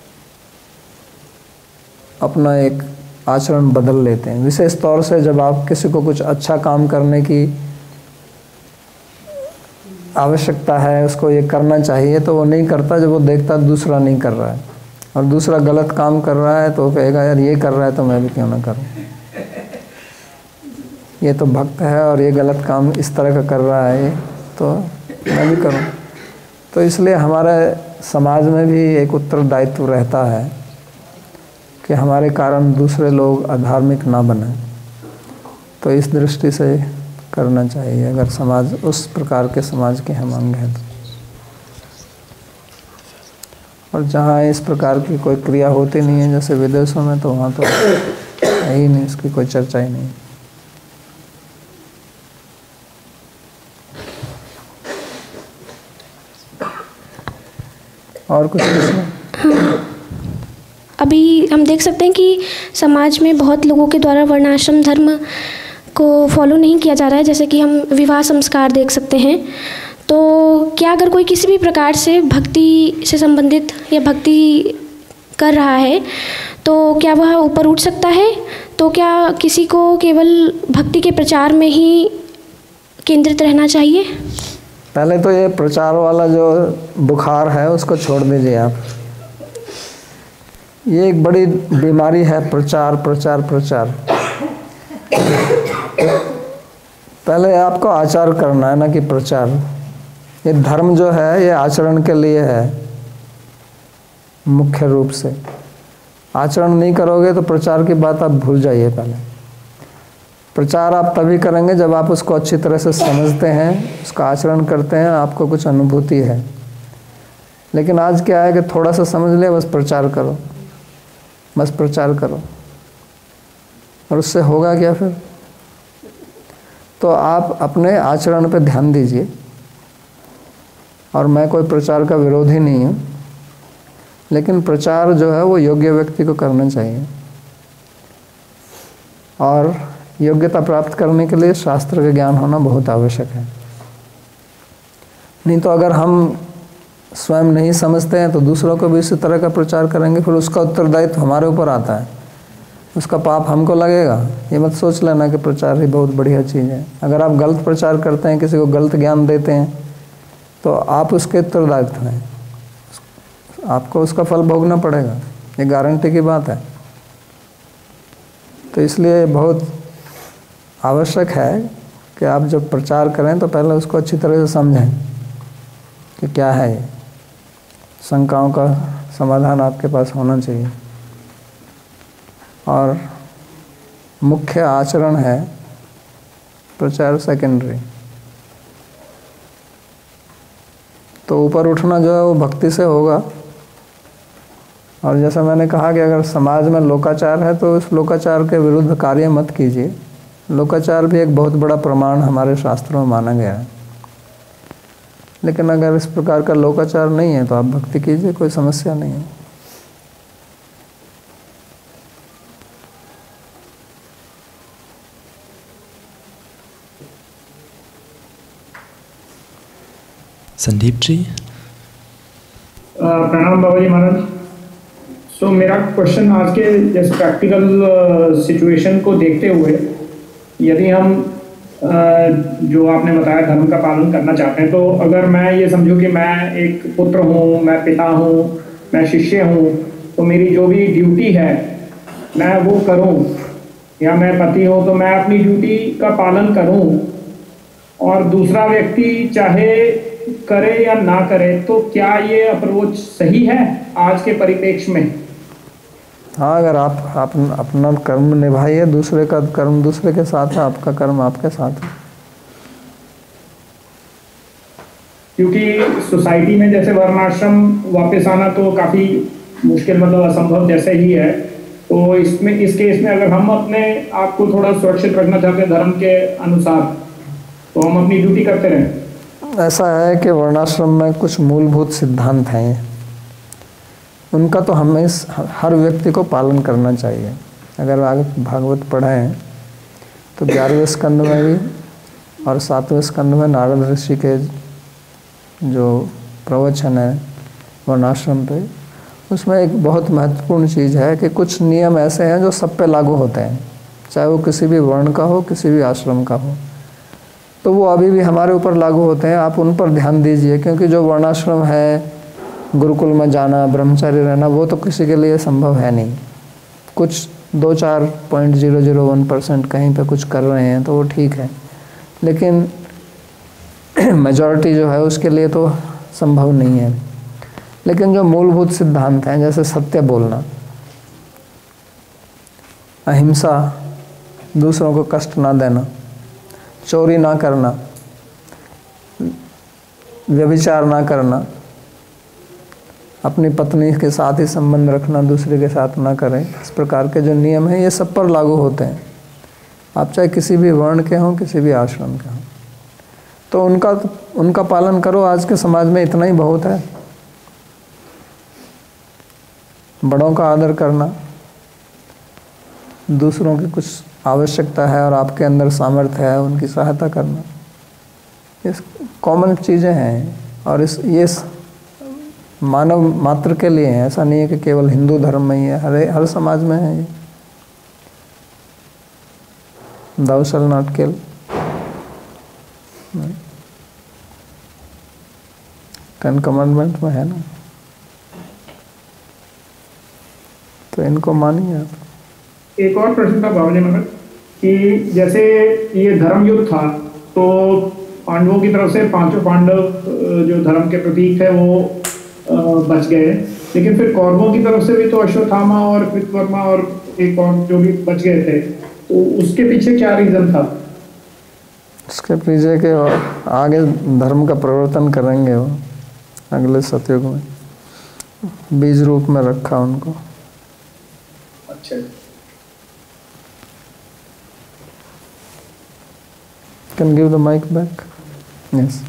अपना एक आचरण बदल लेते हैं। विशेष तौर से जब आप किसी को कुछ अच्छा काम करने की आवश्यकता है, उसको ये करना चाहिए, तो वो नहीं करता। जब वो देखता दूसरा नहीं कर रहा है और दूसरा गलत काम कर रहा है तो वो कहेगा यार ये कर रहा है तो मैं भी क्यों ना करूं, ये तो भक्त है और ये गलत काम इस तरह का कर रहा है तो मैं भी करूं। तो इसलिए हमारे समाज में भी एक उत्तरदायित्व रहता है कि हमारे कारण दूसरे लोग अधार्मिक ना बने। तो इस दृष्टि से करना चाहिए, अगर समाज उस प्रकार के समाज के हम अंग हैं तो। और जहाँ इस प्रकार की कोई क्रिया होती नहीं है जैसे विदेशों में, तो वहाँ तो है ही नहीं, इसकी कोई चर्चा ही नहीं। और कुछ प्रश्न? अभी हम देख सकते हैं कि समाज में बहुत लोगों के द्वारा वर्णाश्रम धर्म को फॉलो नहीं किया जा रहा है, जैसे कि हम विवाह संस्कार देख सकते हैं। तो क्या अगर कोई किसी भी प्रकार से भक्ति से संबंधित या भक्ति कर रहा है तो क्या वह ऊपर उठ सकता है? तो क्या किसी को केवल भक्ति के प्रचार में ही केंद्रित रहना चाहिए? पहले तो ये प्रचार वाला जो बुखार है उसको छोड़ दीजिए आप। ये एक बड़ी बीमारी है, प्रचार प्रचार प्रचार। पहले आपको आचार करना है ना कि प्रचार। ये धर्म जो है ये आचरण के लिए है मुख्य रूप से। आचरण नहीं करोगे तो प्रचार की बात आप भूल जाइए। पहले प्रचार आप तभी करेंगे जब आप उसको अच्छी तरह से समझते हैं, उसका आचरण करते हैं, आपको कुछ अनुभूति है। लेकिन आज क्या है कि थोड़ा सा समझ ले, बस प्रचार करो, बस प्रचार करो, और उससे होगा क्या फिर? तो आप अपने आचरण पे ध्यान दीजिए। और मैं कोई प्रचार का विरोधी नहीं हूँ, लेकिन प्रचार जो है वो योग्य व्यक्ति को करना चाहिए। और योग्यता प्राप्त करने के लिए शास्त्र का ज्ञान होना बहुत आवश्यक है। नहीं तो अगर हम स्वयं नहीं समझते हैं तो दूसरों को भी इसी तरह का प्रचार करेंगे, फिर उसका उत्तरदायित्व हमारे ऊपर आता है, उसका पाप हमको लगेगा। ये मत सोच लेना कि प्रचार ही बहुत बढ़िया चीज़ है। अगर आप गलत प्रचार करते हैं, किसी को गलत ज्ञान देते हैं, तो आप उसके उत्तरदायित्व हैं, आपको उसका फल भोगना पड़ेगा, ये गारंटी की बात है। तो इसलिए बहुत आवश्यक है कि आप जब प्रचार करें तो पहले उसको अच्छी तरह से समझें कि क्या है ये। शंकाओं का समाधान आपके पास होना चाहिए। और मुख्य आचरण है, प्रचार सेकेंडरी। तो ऊपर उठना जो है वो भक्ति से होगा। और जैसा मैंने कहा कि अगर समाज में लोकाचार है तो उस लोकाचार के विरुद्ध कार्य मत कीजिए। लोकाचार भी एक बहुत बड़ा प्रमाण हमारे शास्त्रों में माना गया है। लेकिन अगर इस प्रकार का लोकाचार नहीं है तो आप भक्ति कीजिए, कोई समस्या नहीं है। संदीप जी। प्रणाम बाबा जी महाराज। सो मेरा क्वेश्चन आज के जैसे प्रैक्टिकल सिचुएशन को देखते हुए, यदि हम जो आपने बताया धर्म का पालन करना चाहते हैं, तो अगर मैं ये समझूं कि मैं एक पुत्र हूँ, मैं पिता हूँ, मैं शिष्य हूँ, तो मेरी जो भी ड्यूटी है मैं वो करूँ, या मैं पति हूँ तो मैं अपनी ड्यूटी का पालन करूँ, और दूसरा व्यक्ति चाहे करे या ना करे, तो क्या ये अप्रोच सही है आज के परिप्रेक्ष्य में? हाँ, अगर आप अपना कर्म निभाइए, दूसरे का कर्म दूसरे के साथ है, आपका कर्म आपके साथ है। क्योंकि सोसाइटी में जैसे वर्णाश्रम वापस आना तो काफ़ी मुश्किल, मतलब असंभव जैसे ही है। तो इस केस में अगर हम अपने आप को थोड़ा सुरक्षित रखना चाहते हैं धर्म के अनुसार, तो हम अपनी ड्यूटी करते रहें। ऐसा है कि वर्णाश्रम में कुछ मूलभूत सिद्धांत हैं, उनका तो हमें हर व्यक्ति को पालन करना चाहिए। अगर आगे भागवत पढ़ें तो 11वें स्कंद में भी और 7वें स्कंद में नारद ऋषि के जो प्रवचन है वर्णाश्रम पे, उसमें एक बहुत महत्वपूर्ण चीज़ है कि कुछ नियम ऐसे हैं जो सब पे लागू होते हैं, चाहे वो किसी भी वर्ण का हो, किसी भी आश्रम का हो, तो वो अभी भी हमारे ऊपर लागू होते हैं। आप उन पर ध्यान दीजिए, क्योंकि जो वर्णाश्रम है, गुरुकुल में जाना, ब्रह्मचारी रहना, वो तो किसी के लिए संभव है नहीं। कुछ 2-4.001% कहीं पे कुछ कर रहे हैं तो वो ठीक है, लेकिन मेजॉरिटी जो है उसके लिए तो संभव नहीं है। लेकिन जो मूलभूत सिद्धांत हैं, जैसे सत्य बोलना, अहिंसा, दूसरों को कष्ट ना देना, चोरी ना करना, व्यभिचार ना करना, अपनी पत्नी के साथ ही संबंध रखना, दूसरे के साथ ना करें, इस प्रकार के जो नियम हैं ये सब पर लागू होते हैं। आप चाहे किसी भी वर्ण के हों, किसी भी आश्रम के हों, तो उनका पालन करो। आज के समाज में इतना ही बहुत है। बड़ों का आदर करना, दूसरों की कुछ आवश्यकता है और आपके अंदर सामर्थ्य है, उनकी सहायता करना, ये कॉमन चीज़ें हैं। और ये मानव मात्र के लिए है, ऐसा नहीं है कि केवल हिंदू धर्म में ही है, हर समाज में है ये। Thou shalt not kill, 10 commandment में है ना, तो इनको मानिए आप। एक और प्रश्न था बाबा जी महाराज कि जैसे ये धर्म युद्ध था, तो पांडवों की तरफ से 5 पांडव जो धर्म के प्रतीक थे वो बच गए, लेकिन फिर कौरवों की तरफ से भी तो अश्वत्थामा और कृतवर्मा और एक और जो भी बच गए थे, तो उसके पीछे क्या रीजन था? उसके पीछे के आगे धर्म का प्रवर्तन करेंगे वो अगले सतयुग में, बीज रूप में रखा उनको। अच्छा। Can give the mic back? Yes.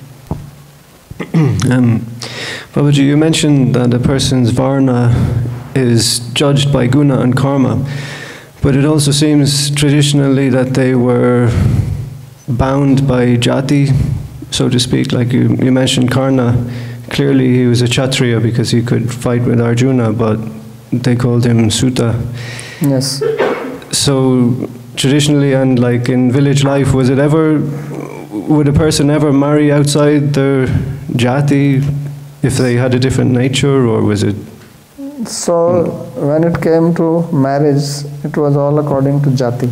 Babaji, you mentioned that a person's varna is judged by guna and karma, but it also seems traditionally that they were bound by jati, so to speak. Like you mentioned Karna, clearly he was a Kshatriya because he could fight with Arjuna, but they called him Suta. Yes. So traditionally and like in village life, would a person ever marry outside their jati if they had a different nature, or was it? So when it came to marriage, it was all according to jati.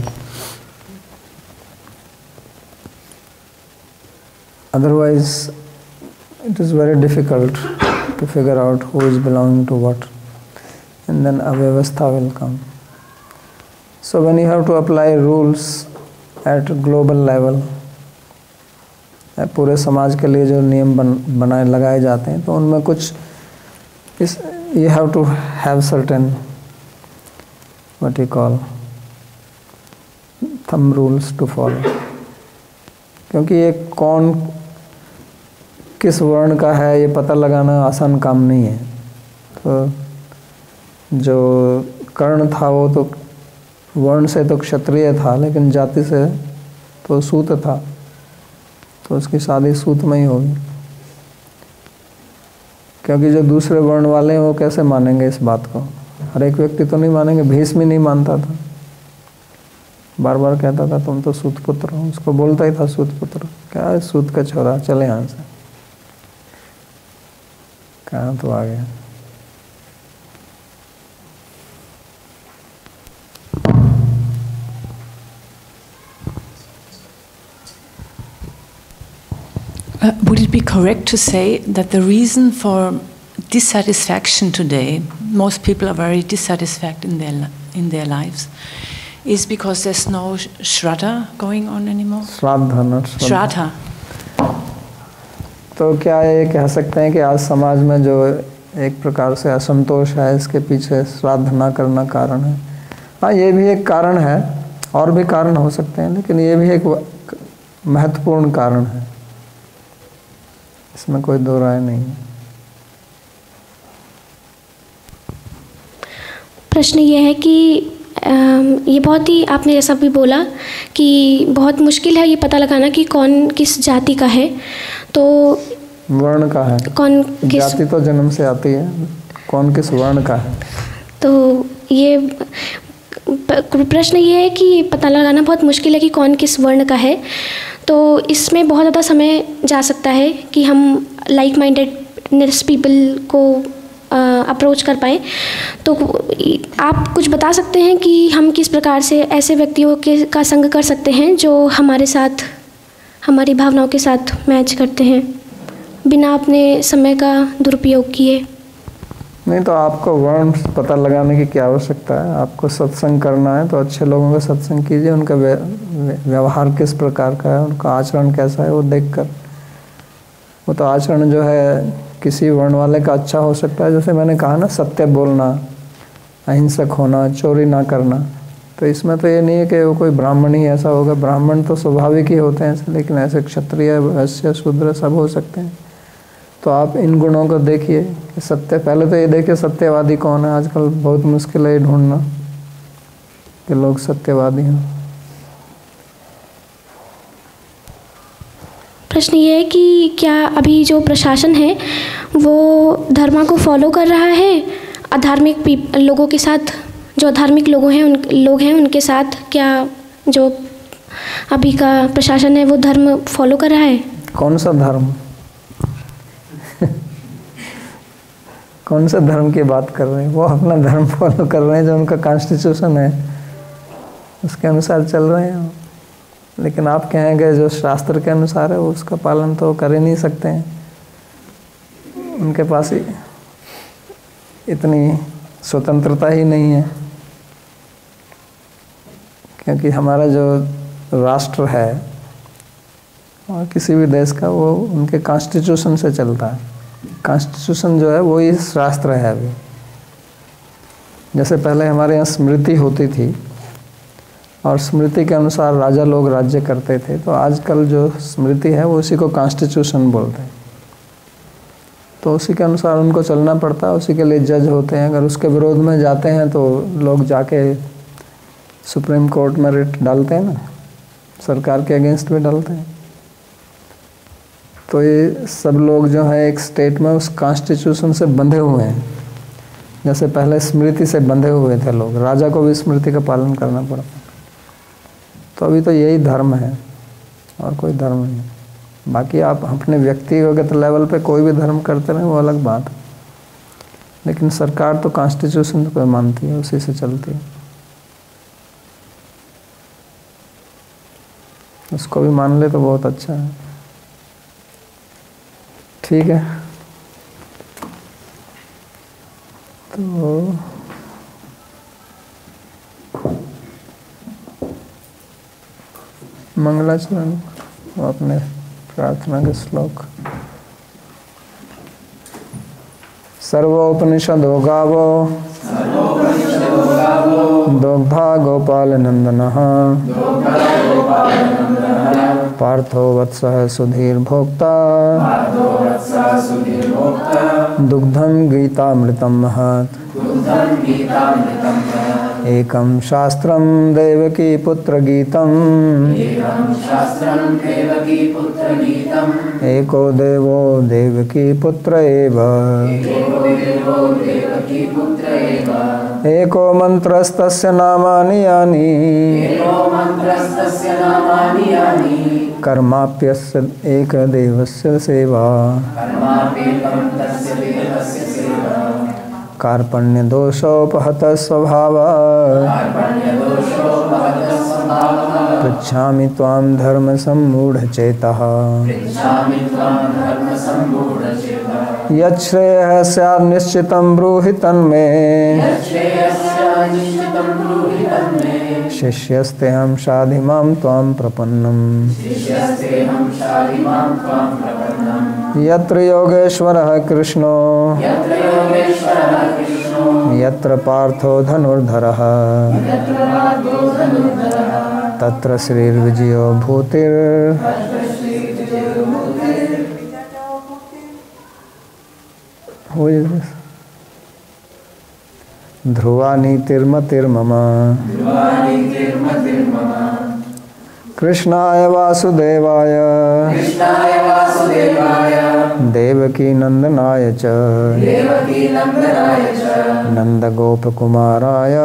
Otherwise, it is very difficult to figure out who is belonging to what, and then avyavastha will come. So when you have to apply rules at global level, पूरे समाज के लिए जो नियम बनाए लगाए जाते हैं, तो उनमें कुछ you have to have certain what you call thumb rules to follow, क्योंकि ये कौन किस वर्ण का है ये पता लगाना आसान काम नहीं है। तो जो कर्ण था वो तो वर्ण से तो क्षत्रिय था, लेकिन जाति से तो सूत था, तो उसकी शादी सूत में ही होगी, क्योंकि जो दूसरे वर्ण वाले हैं वो कैसे मानेंगे इस बात को? हर एक व्यक्ति तो नहीं मानेंगे। भीष्म नहीं मानता था, बार बार कहता था तुम तो सूत पुत्र हो, उसको बोलता ही था सूत पुत्र, क्या है सूत का छोरा, चले यहाँ से, कहाँ तो आ गया। Would it be correct to say that the reason for dissatisfaction today, most people are very dissatisfied in their lives, is because there's no shraddha going on anymore? श्राद्ध, not Shraddha. तो क्या ये कह सकते हैं कि आज समाज में जो एक प्रकार से असंतोष है, इसके पीछे श्राद्ध ना करना कारण है? हाँ, ये भी एक कारण है, और भी कारण हो सकते हैं, लेकिन ये भी एक महत्वपूर्ण कारण है, इसमें कोई दो राय नहीं है। प्रश्न ये है कि ये बहुत ही, आपने जैसा भी बोला कि बहुत मुश्किल है ये पता लगाना कि कौन किस जाति का है, तो वर्ण का है, कौन किस जाति तो जन्म से आती है, कौन किस वर्ण का है। तो ये प्रश्न ये है कि पता लगाना बहुत मुश्किल है कि कौन किस वर्ण का है, तो इसमें बहुत ज़्यादा समय जा सकता है कि हम लाइक माइंडेडनेस पीपल को अप्रोच कर पाएँ। तो आप कुछ बता सकते हैं कि हम किस प्रकार से ऐसे व्यक्तियों का संग कर सकते हैं जो हमारे साथ, हमारी भावनाओं के साथ मैच करते हैं, बिना अपने समय का दुरुपयोग किए? नहीं, तो आपको वर्ण पता लगाने की क्या आवश्यकता है? आपको सत्संग करना है तो अच्छे लोगों का सत्संग कीजिए, उनका व्यवहार किस प्रकार का है, उनका आचरण कैसा है, वो देखकर। वो तो आचरण जो है किसी वर्ण वाले का अच्छा हो सकता है, जैसे मैंने कहा ना, सत्य बोलना, अहिंसक होना, चोरी ना करना। तो इसमें तो ये नहीं है कि वो कोई ब्राह्मण ही ऐसा होगा, ब्राह्मण तो स्वाभाविक ही होते हैं ऐसे, लेकिन ऐसे क्षत्रिय, वैश्य, शूद्र सब हो सकते हैं। तो आप इन गुणों को देखिए कि सत्य, पहले तो ये देखिए सत्यवादी कौन है। आजकल बहुत मुश्किल है ये ढूंढना कि लोग सत्यवादी हैं। प्रश्न ये है कि क्या अभी जो प्रशासन है वो धर्म को फॉलो कर रहा है अधार्मिक लोगों के साथ? जो धार्मिक लोग हैं उनके साथ क्या जो अभी का प्रशासन है वो धर्म फॉलो कर रहा है? कौन सा धर्म? कौन सा धर्म की बात कर रहे हैं? वो अपना धर्म फॉलो कर रहे हैं, जो उनका कॉन्स्टिट्यूशन है उसके अनुसार चल रहे हैं। लेकिन आप कहेंगे जो शास्त्र के अनुसार है वो उसका पालन तो कर ही नहीं सकते हैं, उनके पास ही इतनी स्वतंत्रता ही नहीं है। क्योंकि हमारा जो राष्ट्र है और किसी भी देश का, वो उनके कॉन्स्टिट्यूशन से चलता है। कॉन्स्टिट्यूशन जो है वो ही शास्त्र है। अभी जैसे पहले हमारे यहाँ स्मृति होती थी, और स्मृति के अनुसार राजा लोग राज्य करते थे। तो आजकल जो स्मृति है वो उसी को कॉन्स्टिट्यूशन बोलते हैं, तो उसी के अनुसार उनको चलना पड़ता है, उसी के लिए जज होते हैं। अगर उसके विरोध में जाते हैं तो लोग जाके सुप्रीम कोर्ट में रिट डालते हैं ना, सरकार के अगेंस्ट भी डालते हैं। तो ये सब लोग जो है एक स्टेट में उस कॉन्स्टिट्यूशन से बंधे हुए हैं, जैसे पहले स्मृति से बंधे हुए थे लोग, राजा को भी स्मृति का पालन करना पड़ता। तो अभी तो यही धर्म है और कोई धर्म नहीं। बाकी आप अपने व्यक्तिगत लेवल पे कोई भी धर्म करते रहें वो अलग बात है, लेकिन सरकार तो कॉन्स्टिट्यूशन को मानती है, उसी से चलती है। उसको भी मान ले तो बहुत अच्छा है। ठीक है, तो मंगलाचरण अपने प्रार्थना के श्लोक। सर्वोपनिषदो गावो दोग्धा गोपाल नंदनः पार्थो वत्सः सुधीर भोक्ता दुग्धं गीतामृतं महत् एकं शास्त्रं देवकी पुत्र गीतम् एको देवो देवकी पुत्र एव एको मंत्रस्तस्य नामानि यानि कर्माप्यस्य एकदेवस्य सेवा कार्पण्यदोषोपहत स्वभावः पृच्छामि त्वां धर्म सम्मूढचेतः यच्छ्रेयः स्यात् निश्चितं ब्रूहि तन्मे शिष्यस्तेऽहं शाधिमां त्वां प्रपन्नम् यत्र योगेश्वरः कृष्णो यत्र पार्थो धनुर्धरः तत्र श्रीर्विजयो भूतिर् ध्रुवा नीतिर्मतिर्मम कृष्णाय वासुदेवाय देवकी नंदनाय च नंदगोपकुमाराय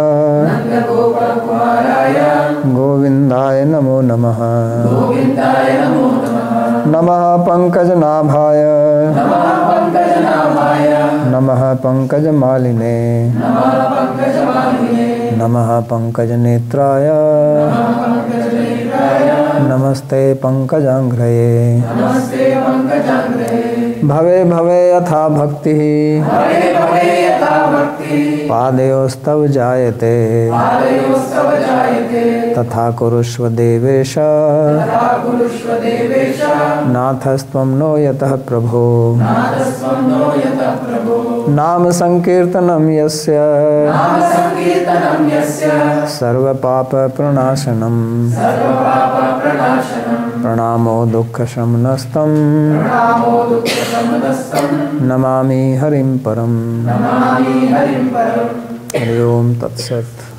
गोविंदाय नमो नमः नमः पंकजनाभाय नमः पंकजमालिने नमः पंकजनेत्राय नमस्ते पंकजांघ्रये भवे भवे यथा भक्ति पादयोस्तव जायते तथा कुरुष्व देवेश नाथस्त्वं नो यतः प्रभो नाम संकीर्तनं यस्य सर्वपाप प्रणाशनम् प्रणामो दुःखशमनस्तं नमामि हरिं परम् हरि ओम तत्सत्।